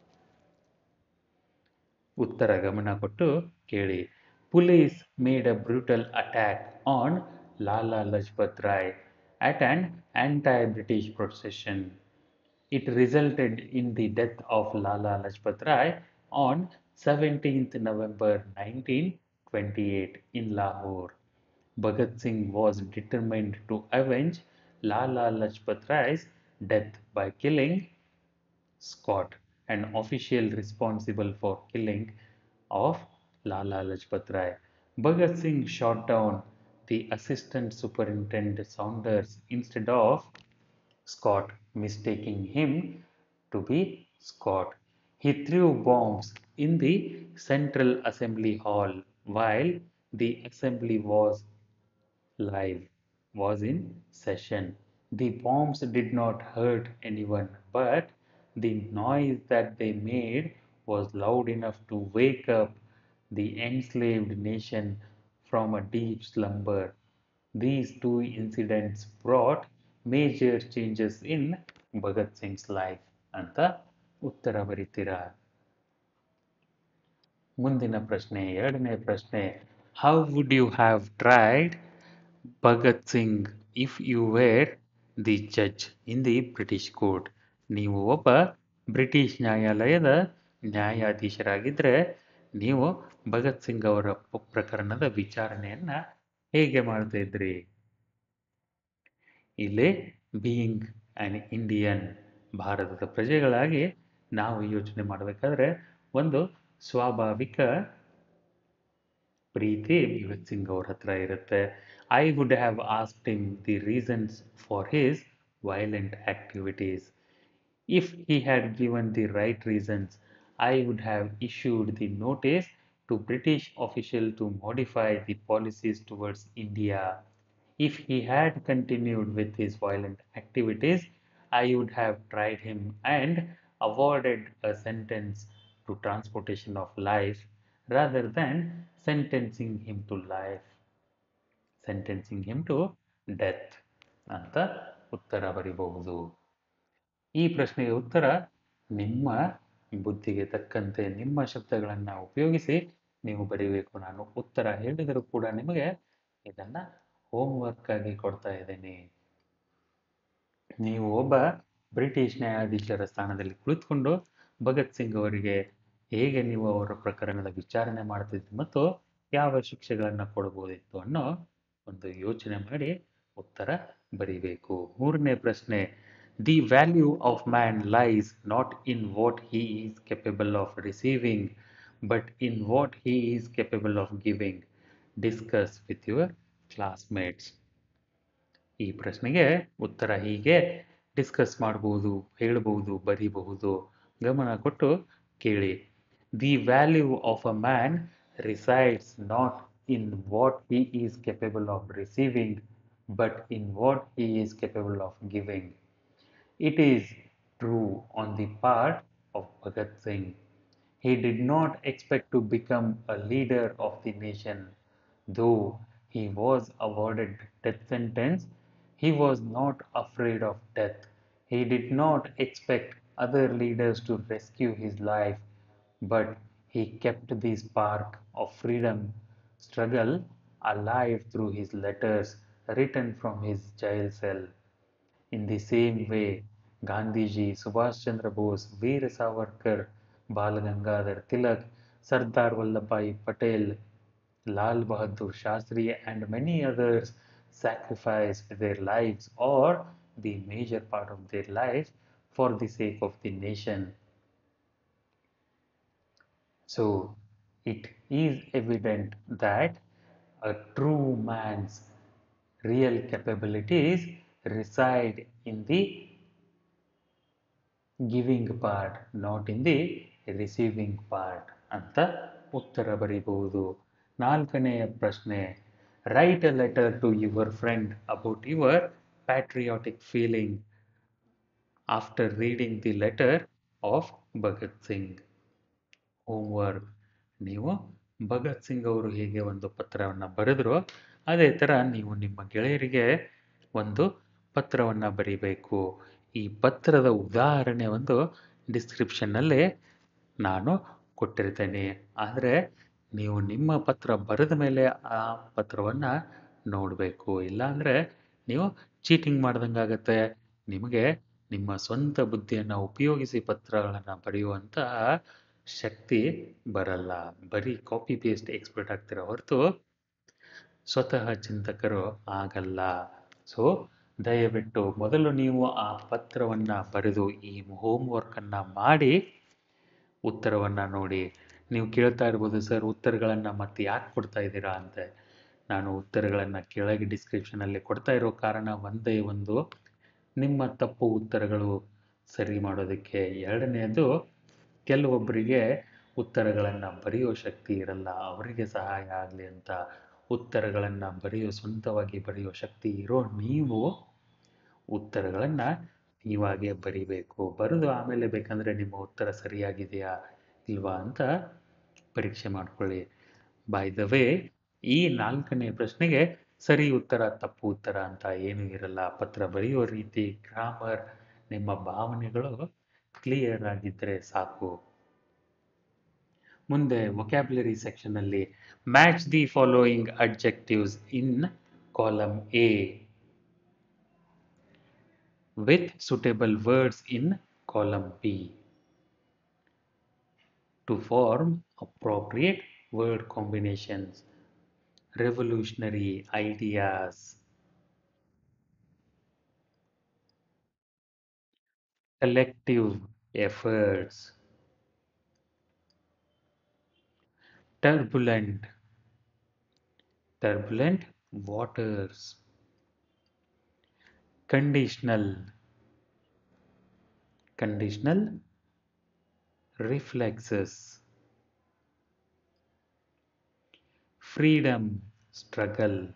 ಉತ್ತರ ಗಮನ ಕೊಟ್ಟು ಕೇಳಿ. Police made a brutal attack on Lala Lajpat Rai at an anti-British procession. It resulted in the death of Lala Lajpat Rai on 17th November 1928 in Lahore. Bhagat Singh was determined to avenge Lala Lajpat Rai's death by killing Scott, an official responsible for killing of Lala Lajpat Rai. Bhagat Singh shot down the assistant superintendent Saunders instead of Scott, mistaking him to be Scott. He threw bombs in the Central Assembly Hall while the assembly live was in session. The bombs did not hurt anyone, but the noise that they made was loud enough to wake up the enslaved nation from a deep slumber. These two incidents brought major changes in Bhagat Singh's life ಅಂತ ಉತ್ತರ ಬರೀತೀರಾ. ಮುಂದಿನ ಪ್ರಶ್ನೆ, ಎರಡನೇ ಪ್ರಶ್ನೆ, how would you have tried Bhagat Singh if you were the judge in the British court? ನೀವು ಒಬ್ಬ British ನ್ಯಾಯಾಲಯದ ನ್ಯಾಯಾಧೀಶರಾಗಿದ್ದರೆ ನೀವು ಭಗತ್ ಸಿಂಗ್ ಅವರ ಪ್ರಕರಣದ ವಿಚಾರಣೆಯನ್ನು ಹೇಗೆ ಮಾಡ್ತಾ ಇದ್ರಿ? ಇಲ್ಲಿ ಬೀಯಿಂಗ್ ಆ್ಯನ್ ಇಂಡಿಯನ್, ಭಾರತದ ಪ್ರಜೆಗಳಾಗಿ ನಾವು ಯೋಚನೆ ಮಾಡಬೇಕಾದ್ರೆ ಒಂದು ಸ್ವಾಭಾವಿಕ ಪ್ರೀತಿ ಭಗತ್ ಸಿಂಗ್ ಅವ್ರ ಹತ್ರ ಇರುತ್ತೆ. I would have asked him the reasons for his violent activities. If he had given the right reasons, I would have issued the notice to British official to modify the policies towards India. If he had continued with his violent activities, I would have tried him and awarded a sentence to transportation of life rather than sentencing him to death ಅಂತ ಉತ್ತರ ಬರೀಬಹುದು. ಈ ಪ್ರಶ್ನೆಗೆ ಉತ್ತರ ನಿಮ್ಮ ಬುದ್ಧಿಗೆ ತಕ್ಕಂತೆ ನಿಮ್ಮ ಶಬ್ದಗಳನ್ನು ಉಪಯೋಗಿಸಿ ನೀವು ಬರೀಬೇಕು. ನಾನು ಉತ್ತರ ಹೇಳಿದರೂ ಕೂಡ ನಿಮಗೆ ಇದನ್ನು ಹೋಮ್ವರ್ಕ್ ಆಗಿ ಕೊಡ್ತಾ ಇದ್ದೇನೆ. ನೀವು ಒಬ್ಬ ಬ್ರಿಟಿಷ್ ನ್ಯಾಯಾಧೀಶರ ಸ್ಥಾನದಲ್ಲಿ ಕುಳಿತುಕೊಂಡು ಭಗತ್ ಸಿಂಗ್ ಅವರಿಗೆ ಹೇಗೆ ನೀವು ಅವರ ಪ್ರಕರಣದ ವಿಚಾರಣೆ ಮಾಡ್ತಿದ್ರಿ ಮತ್ತು ಯಾವ ಶಿಕ್ಷೆಗಳನ್ನು ಕೊಡಬಹುದಿತ್ತು ಅನ್ನೋ ಒಂದು ಯೋಚನೆ ಮಾಡಿ ಉತ್ತರ ಬರೀಬೇಕು. ಮೂರನೇ ಪ್ರಶ್ನೆ, the value of man lies not in what he is capable of receiving but in what he is capable of giving. Discuss with your classmates. ಈ ಪ್ರಶ್ನೆಗೆ ಉತ್ತರ ಹೀಗೆ ಡಿಸ್ಕಸ್ ಮಾಡಬಹುದು, ಹೇಳಬಹುದು, ಬರೀಬಹುದು. ಗಮನ ಕೊಟ್ಟು ಕೇಳಿ. The value of a man resides not in what he is capable of receiving, but in what he is capable of giving. It is true on the part of Bhagat Singh. He did not expect to become a leader of the nation. Though he was awarded death sentence, He was not afraid of death. He did not expect other leaders to rescue his life, but he kept the spark of freedom struggle alive through his letters written from his jail cell. In the same way, Gandhiji, Subhash Chandra Bose, Veer Savarkar, Bal Gangadhar Tilak, Sardar Vallabhbhai Patel, Lal Bahadur Shastri, and many others sacrificed their lives or the major part of their lives for the sake of the nation. So it is evident that a true man's real capabilities reside in the giving part not in the receiving part ಅಂತ ಉತ್ತರ ಬರೀಬಹುದು. ನಾಲ್ಕನೆಯ ಪ್ರಶ್ನೆ, write a letter to your friend about your patriotic feeling after reading the letter of Bhagat Singh. Homework, ನೀವು ಭಗತ್ ಸಿಂಗ್ ಅವರು ಹೇಗೆ ಒಂದು ಪತ್ರವನ್ನು ಬರೆದ್ರು ಅದೇ ಥರ ನೀವು ನಿಮ್ಮ ಗೆಳೆಯರಿಗೆ ಒಂದು ಪತ್ರವನ್ನು ಬರಿಬೇಕು. ಈ ಪತ್ರದ ಉದಾಹರಣೆ ಒಂದು ಡಿಸ್ಕ್ರಿಪ್ಷನ್ನಲ್ಲಿ ನಾನು ಕೊಟ್ಟಿರ್ತೇನೆ. ಆದರೆ ನೀವು ನಿಮ್ಮ ಪತ್ರ ಬರೆದ ಮೇಲೆ ಆ ಪತ್ರವನ್ನು ನೋಡಬೇಕು. ಇಲ್ಲಾಂದರೆ ನೀವು ಚೀಟಿಂಗ್ ಮಾಡ್ದಂಗಾಗತ್ತೆ. ನಿಮಗೆ ನಿಮ್ಮ ಸ್ವಂತ ಬುದ್ಧಿಯನ್ನು ಉಪಯೋಗಿಸಿ ಪತ್ರಗಳನ್ನು ಬರೆಯುವಂತಹ ಶಕ್ತಿ ಬರಲ್ಲ. ಬರೀ ಕಾಪಿ ಪೇಸ್ಟ್ ಎಕ್ಸ್ಪರ್ಟ್ ಆಗ್ತೀರ ಹೊರತು ಸ್ವತಃ ಚಿಂತಕರು ಆಗಲ್ಲ. ಸೊ ದಯವಿಟ್ಟು ಮೊದಲು ನೀವು ಆ ಪತ್ರವನ್ನು ಬರೆದು ಈ ಹೋಮ್ವರ್ಕನ್ನು ಮಾಡಿ ಉತ್ತರವನ್ನು ನೋಡಿ. ನೀವು ಕೇಳ್ತಾ ಇರ್ಬೋದು, ಸರ್ ಉತ್ತರಗಳನ್ನು ಮತ್ತೆ ಯಾಕೆ ಕೊಡ್ತಾ ಇದ್ದೀರಾ ಅಂತ. ನಾನು ಉತ್ತರಗಳನ್ನು ಕೆಳಗೆ ಡಿಸ್ಕ್ರಿಪ್ಷನಲ್ಲಿ ಕೊಡ್ತಾ ಇರೋ ಕಾರಣ ಒಂದೇ ಒಂದು, ನಿಮ್ಮ ತಪ್ಪು ಉತ್ತರಗಳು ಸರಿ ಮಾಡೋದಕ್ಕೆ. ಎರಡನೆಯದು, ಕೆಲವೊಬ್ಬರಿಗೆ ಉತ್ತರಗಳನ್ನು ಬರೆಯೋ ಶಕ್ತಿ ಇರಲ್ಲ, ಅವರಿಗೆ ಸಹಾಯ ಆಗಲಿ ಅಂತ. ಉತ್ತರಗಳನ್ನು ಸ್ವಂತವಾಗಿ ಬರೆಯೋ ಶಕ್ತಿ ಇರೋ ನೀವು ಉತ್ತರಗಳನ್ನು ನೀವಾಗೇ ಬರಿಬೇಕು. ಬರೆದು ಆಮೇಲೆ ಬೇಕಂದರೆ ನಿಮ್ಮ ಉತ್ತರ ಸರಿಯಾಗಿದೆಯಾ ಇಲ್ವಾ ಅಂತ ಪರೀಕ್ಷೆ ಮಾಡ್ಕೊಳ್ಳಿ. ಬೈ ದ ವೇ, ಈ ನಾಲ್ಕನೇ ಪ್ರಶ್ನೆಗೆ ಸರಿ ಉತ್ತರ ತಪ್ಪು ಉತ್ತರ ಅಂತ ಏನೂ ಇರಲ್ಲ. ಪತ್ರ ಬರೆಯೋ ರೀತಿ, ಗ್ರಾಮರ್, ನಿಮ್ಮ ಭಾವನೆಗಳು ಕ್ಲಿಯರ್ ಆಗಿದ್ದರೆ ಸಾಕು. ಮುಂದೆ ವೊಕ್ಯಾಬ್ಯುಲರಿ ಸೆಕ್ಷನ್ನಲ್ಲಿ match the following adjectives in column A with suitable words in column B to form appropriate word combinations. Revolutionary ideas, collective efforts, turbulent, turbulent waters, conditional, conditional reflexes, freedom struggle,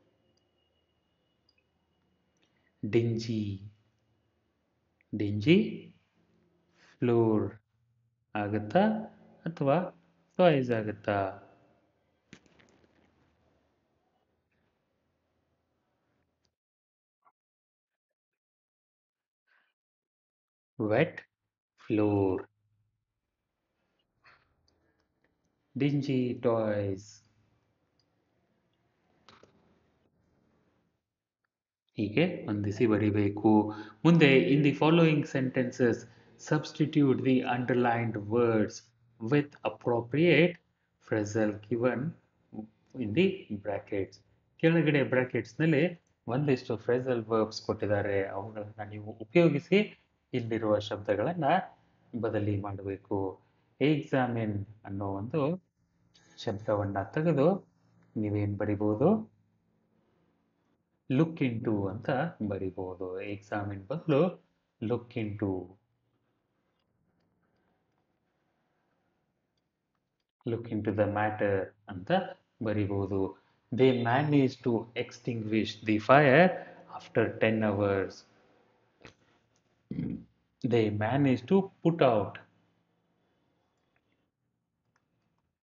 dingy, dingy floor ಆಗುತ್ತಾ ಅಥವಾ toys ಆಗುತ್ತಾ? Wet floor, dingy toys. ಹೀಗೆ ಹೊಂದಿಸಿ ಬರಿಬೇಕು. ಮುಂದೆ in the following sentences substitute the underlined words with appropriate phrasal given in the brackets. ಕೆಳಗಡೆ ಬ್ರಾಕೆಟ್ಸ್ನಲ್ಲಿ ಒಂದಿಷ್ಟು ಫ್ರೆಸಲ್ ವರ್ಬ್ಸ್ ಕೊಟ್ಟಿದ್ದಾರೆ, ಅವುಗಳನ್ನು ನೀವು ಉಪಯೋಗಿಸಿ ಇಲ್ಲಿರುವ ಶಬ್ದಗಳನ್ನು ಬದಲಿ ಮಾಡಬೇಕು. ಎಕ್ಸಾಮಿನ್ ಅನ್ನೋ ಒಂದು ಶಬ್ದವನ್ನು ತೆಗೆದು ನೀವೇನು ಬರಿಬೋದು, ಲುಕ್ ಇನ್ ಟು ಅಂತ ಬರಿಬೋದು. ಎಕ್ಸಾಮಿನ್ ಬದಲು look into, look into the matter ಅಂತ ಬರಿಬೋದು. They manage to extinguish the fire after 10 hours. They managed to put out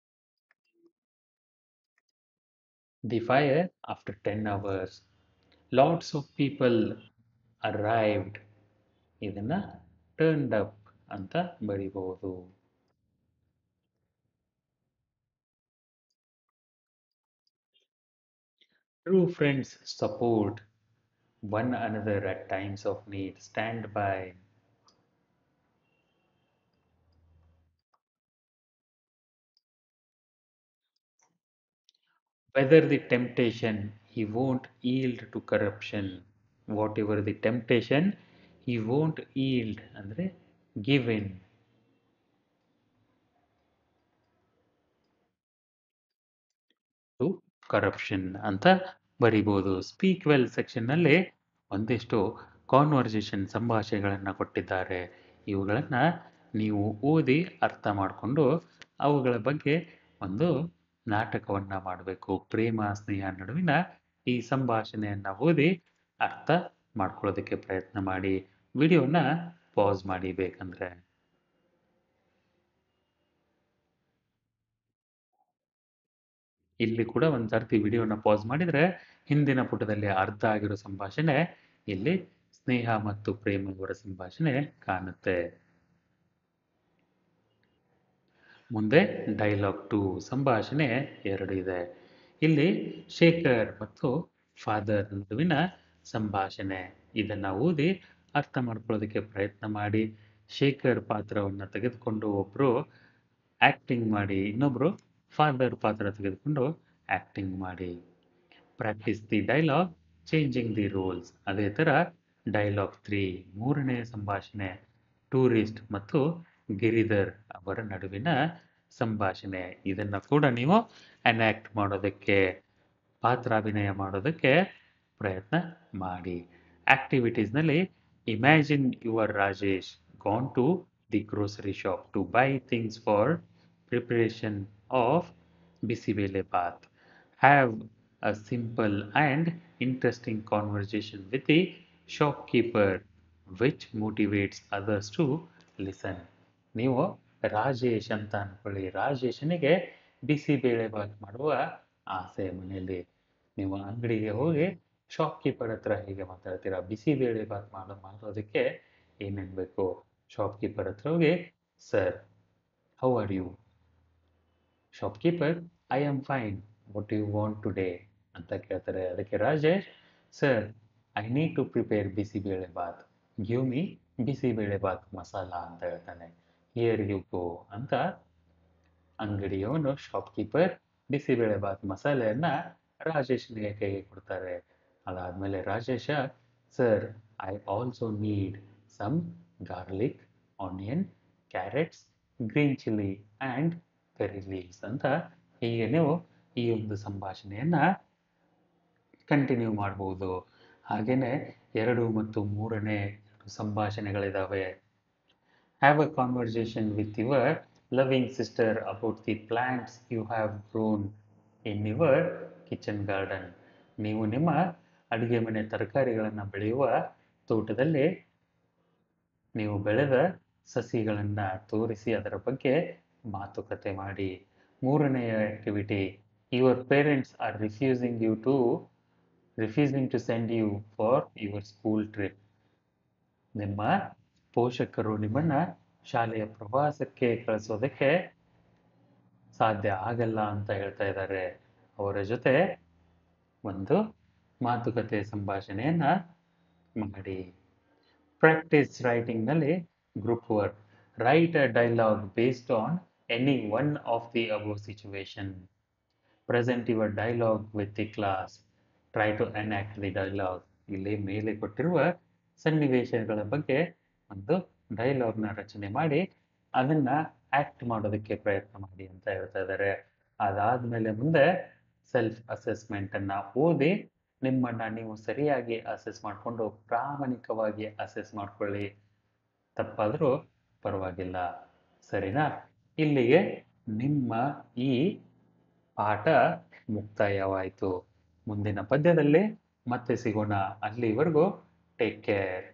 the fire after 10 hours. Lots of people arrived, ಇದನ್ನ turned up ಅಂತ ಬರಿಬಹುದು. True friends support one another at times of need, stand by. Whether the temptation, he won't yield to corruption. Whatever the temptation, he won't yield ಅಂದರೆ give in. To corruption ಅಂತ ಬರಿಬೋದು. Speak well ಸೆಕ್ಷನ್ನಲ್ಲಿ ಒಂದಿಷ್ಟು conversation ಸಂಭಾಷಣೆಗಳನ್ನು ಕೊಟ್ಟಿದ್ದಾರೆ. ಇವುಗಳನ್ನು ನೀವು ಓದಿ ಅರ್ಥ ಮಾಡಿಕೊಂಡು ಅವುಗಳ ಬಗ್ಗೆ ಒಂದು ನಾಟಕವನ್ನು ಮಾಡಬೇಕು. ಪ್ರೇಮ ಸ್ನೇಹ ನಡುವಿನ ಈ ಸಂಭಾಷಣೆಯನ್ನು ಓದಿ ಅರ್ಥ ಮಾಡ್ಕೊಳ್ಳೋದಕ್ಕೆ ಪ್ರಯತ್ನ ಮಾಡಿ. ವಿಡಿಯೋನ ಪಾಸ್ ಮಾಡಿ ಬೇಕಂದ್ರೆ. ಇಲ್ಲಿ ಕೂಡ ಒಂದು ಸರ್ತಿ ವಿಡಿಯೋನ ಪಾಸ್ ಮಾಡಿದರೆ ಹಿಂದಿನ ಪುಟದಲ್ಲಿ ಅರ್ಧ ಆಗಿರೋ ಸಂಭಾಷಣೆ ಇಲ್ಲಿ ಸ್ನೇಹ ಮತ್ತು ಪ್ರೇಮ ಇವರ ಸಂಭಾಷಣೆ ಕಾಣುತ್ತೆ. ಮುಂದೆ ಡೈಲಾಗ್ 2 ಸಂಭಾಷಣೆ 2 ಇದೆ. ಇಲ್ಲಿ ಶೇಖರ್ ಮತ್ತು ಫಾದರ್ ನಡುವಿನ ಸಂಭಾಷಣೆ. ಇದನ್ನ ಓದಿ ಅರ್ಥ ಮಾಡ್ಕೊಳ್ಳೋದಕ್ಕೆ ಪ್ರಯತ್ನ ಮಾಡಿ. ಶೇಖರ್ ಪಾತ್ರವನ್ನು ತೆಗೆದುಕೊಂಡು ಒಬ್ರು ಆಕ್ಟಿಂಗ್ ಮಾಡಿ, ಇನ್ನೊಬ್ರು ಫಾದರ್ ಪಾತ್ರ ತೆಗೆದುಕೊಂಡು ಆಕ್ಟಿಂಗ್ ಮಾಡಿ. Practise the dialogue changing the roles. ಅದೇ ಥರ ಡೈಲಾಗ್ 3 ಮೂರನೇ ಸಂಭಾಷಣೆ ಟೂರಿಸ್ಟ್ ಮತ್ತು ಗಿರಿಧರ್ ಅವರ ನಡುವಿನ ಸಂಭಾಷಣೆ. ಇದನ್ನು ಕೂಡ ನೀವು ಎನ್ಯಾಕ್ಟ್ ಮಾಡೋದಕ್ಕೆ, ಪಾತ್ರಾಭಿನಯ ಮಾಡೋದಕ್ಕೆ ಪ್ರಯತ್ನ ಮಾಡಿ. ಆಕ್ಟಿವಿಟೀಸ್ನಲ್ಲಿ imagine your Rajesh gone to the grocery shop to buy things for preparation of bisi bele bath. Have a simple and interesting conversation with the shopkeeper which motivates others to listen. ನೀವು ರಾಜೇಶ್ ಅಂತ ಅನ್ಕೊಳ್ಳಿ. ರಾಜೇಶನಿಗೆ ಬಿಸಿಬೇಳೆ ಬಾತ್ ಮಾಡುವ ಆಸೆ ಮನೆಯಲ್ಲಿ. ನೀವು ಅಂಗಡಿಗೆ ಹೋಗಿ ಶಾಪ್ಕೀಪರ್ ಹತ್ರ ಹೇಗೆ ಮಾತಾಡ್ತೀರಾ, ಬಿಸಿಬೇಳೆ ಬಾತ್ ಮಾಡೋದಕ್ಕೆ ಏನೇನು ಬೇಕು, ಶಾಪ್ಕೀಪರ್ ಹತ್ರ ಹೋಗಿ sir how are you, shopkeeper I am fine, what you want today ಅಂತ ಕೇಳ್ತಾರೆ. ಅದಕ್ಕೆ Rajesh sir I need to prepare bisi bele bath, give me bisi bele bath masala ಅಂತ ಹೇಳ್ತಾನೆ. ಹಿಯರ್ ಯು ಗೋ ಅಂತ ಅಂಗಡಿಯವನು ಶಾಪ್ಕೀಪರ್ ಬಿಸಿಬೇಳೆ ಬಾತ್ ಮಸಾಲೆಯನ್ನ ರಾಜೇಶ್ನಿಗೆ ಕೈಗೆ ಕೊಡ್ತಾರೆ. ಅದಾದ್ಮೇಲೆ Rajesh sir I also need some garlic, onion, carrots, green chilli and curry leaves ಅಂತ ಹೀಗೆ ನೀವು ಈ ಒಂದು ಸಂಭಾಷಣೆಯನ್ನ ಕಂಟಿನ್ಯೂ ಮಾಡ್ಬೋದು. ಹಾಗೆಯೇ 2 ಮತ್ತು 3ನೇ ಸಂಭಾಷಣೆಗಳಿದ್ದಾವೆ. Have a conversation with your loving sister about the plants you have grown in your kitchen garden. ನೀವು ನಿಮ್ಮ ಅಡುಗೆ ಮನೆ ತರಕಾರಿಗಳನ್ನು ಬೆಳೆಯುವ ತೋಟದಲ್ಲಿ ನೀವು ಬೆಳೆದ ಸಸಿಗಳನ್ನು ತೋರಿಸಿ ಅದರ ಬಗ್ಗೆ ಮಾತುಕತೆ ಮಾಡಿ. 3ನೆಯ activity your parents are refusing to send you for your school trip. ನಿಮ್ಮ ಪೋಷಕರು ನಿಮ್ಮನ್ನ ಶಾಲೆಯ ಪ್ರವಾಸಕ್ಕೆ ಕಳಿಸೋದಕ್ಕೆ ಸಾಧ್ಯ ಆಗಲ್ಲ ಅಂತ ಹೇಳ್ತಾ ಇದ್ದಾರೆ. ಅವರ ಜೊತೆ ಒಂದು ಮಾತುಕತೆ ಸಂಭಾಷಣೆಯನ್ನ ಮಾಡಿ. ಪ್ರಾಕ್ಟೀಸ್ ರೈಟಿಂಗ್ನಲ್ಲಿ group work. Write a dialogue based on any one of the above situation. Present your dialogue with the class. Try to enact the dialogue. ಇಲ್ಲಿ ಮೇಲೆ ಕೊಟ್ಟಿರುವ ಸನ್ನಿವೇಶಗಳ ಬಗ್ಗೆ ಒಂದು ಡೈಲಾಗ್ನ ರಚನೆ ಮಾಡಿ ಅದನ್ನ ಆಕ್ಟ್ ಮಾಡೋದಕ್ಕೆ ಪ್ರಯತ್ನ ಮಾಡಿ ಅಂತ ಹೇಳ್ತಾ ಇದ್ದಾರೆ. ಅದಾದ್ಮೇಲೆ ಮುಂದೆ ಸೆಲ್ಫ್ ಅಸೆಸ್ಮೆಂಟ್ ಅನ್ನ ಓದಿ ನಿಮ್ಮನ್ನ ನೀವು ಸರಿಯಾಗಿ ಅಸೆಸ್ ಮಾಡಿಕೊಂಡು ಪ್ರಾಮಾಣಿಕವಾಗಿ ಅಸೆಸ್ ಮಾಡ್ಕೊಳ್ಳಿ. ತಪ್ಪಾದರೂ ಪರವಾಗಿಲ್ಲ, ಸರಿನಾ? ಇಲ್ಲಿಗೆ ನಿಮ್ಮ ಈ ಪಾಠ ಮುಕ್ತಾಯವಾಯಿತು. ಮುಂದಿನ ಪದ್ಯದಲ್ಲಿ ಮತ್ತೆ ಸಿಗೋಣ. ಅಲ್ಲಿವರೆಗೂ ಟೇಕ್ ಕೇರ್.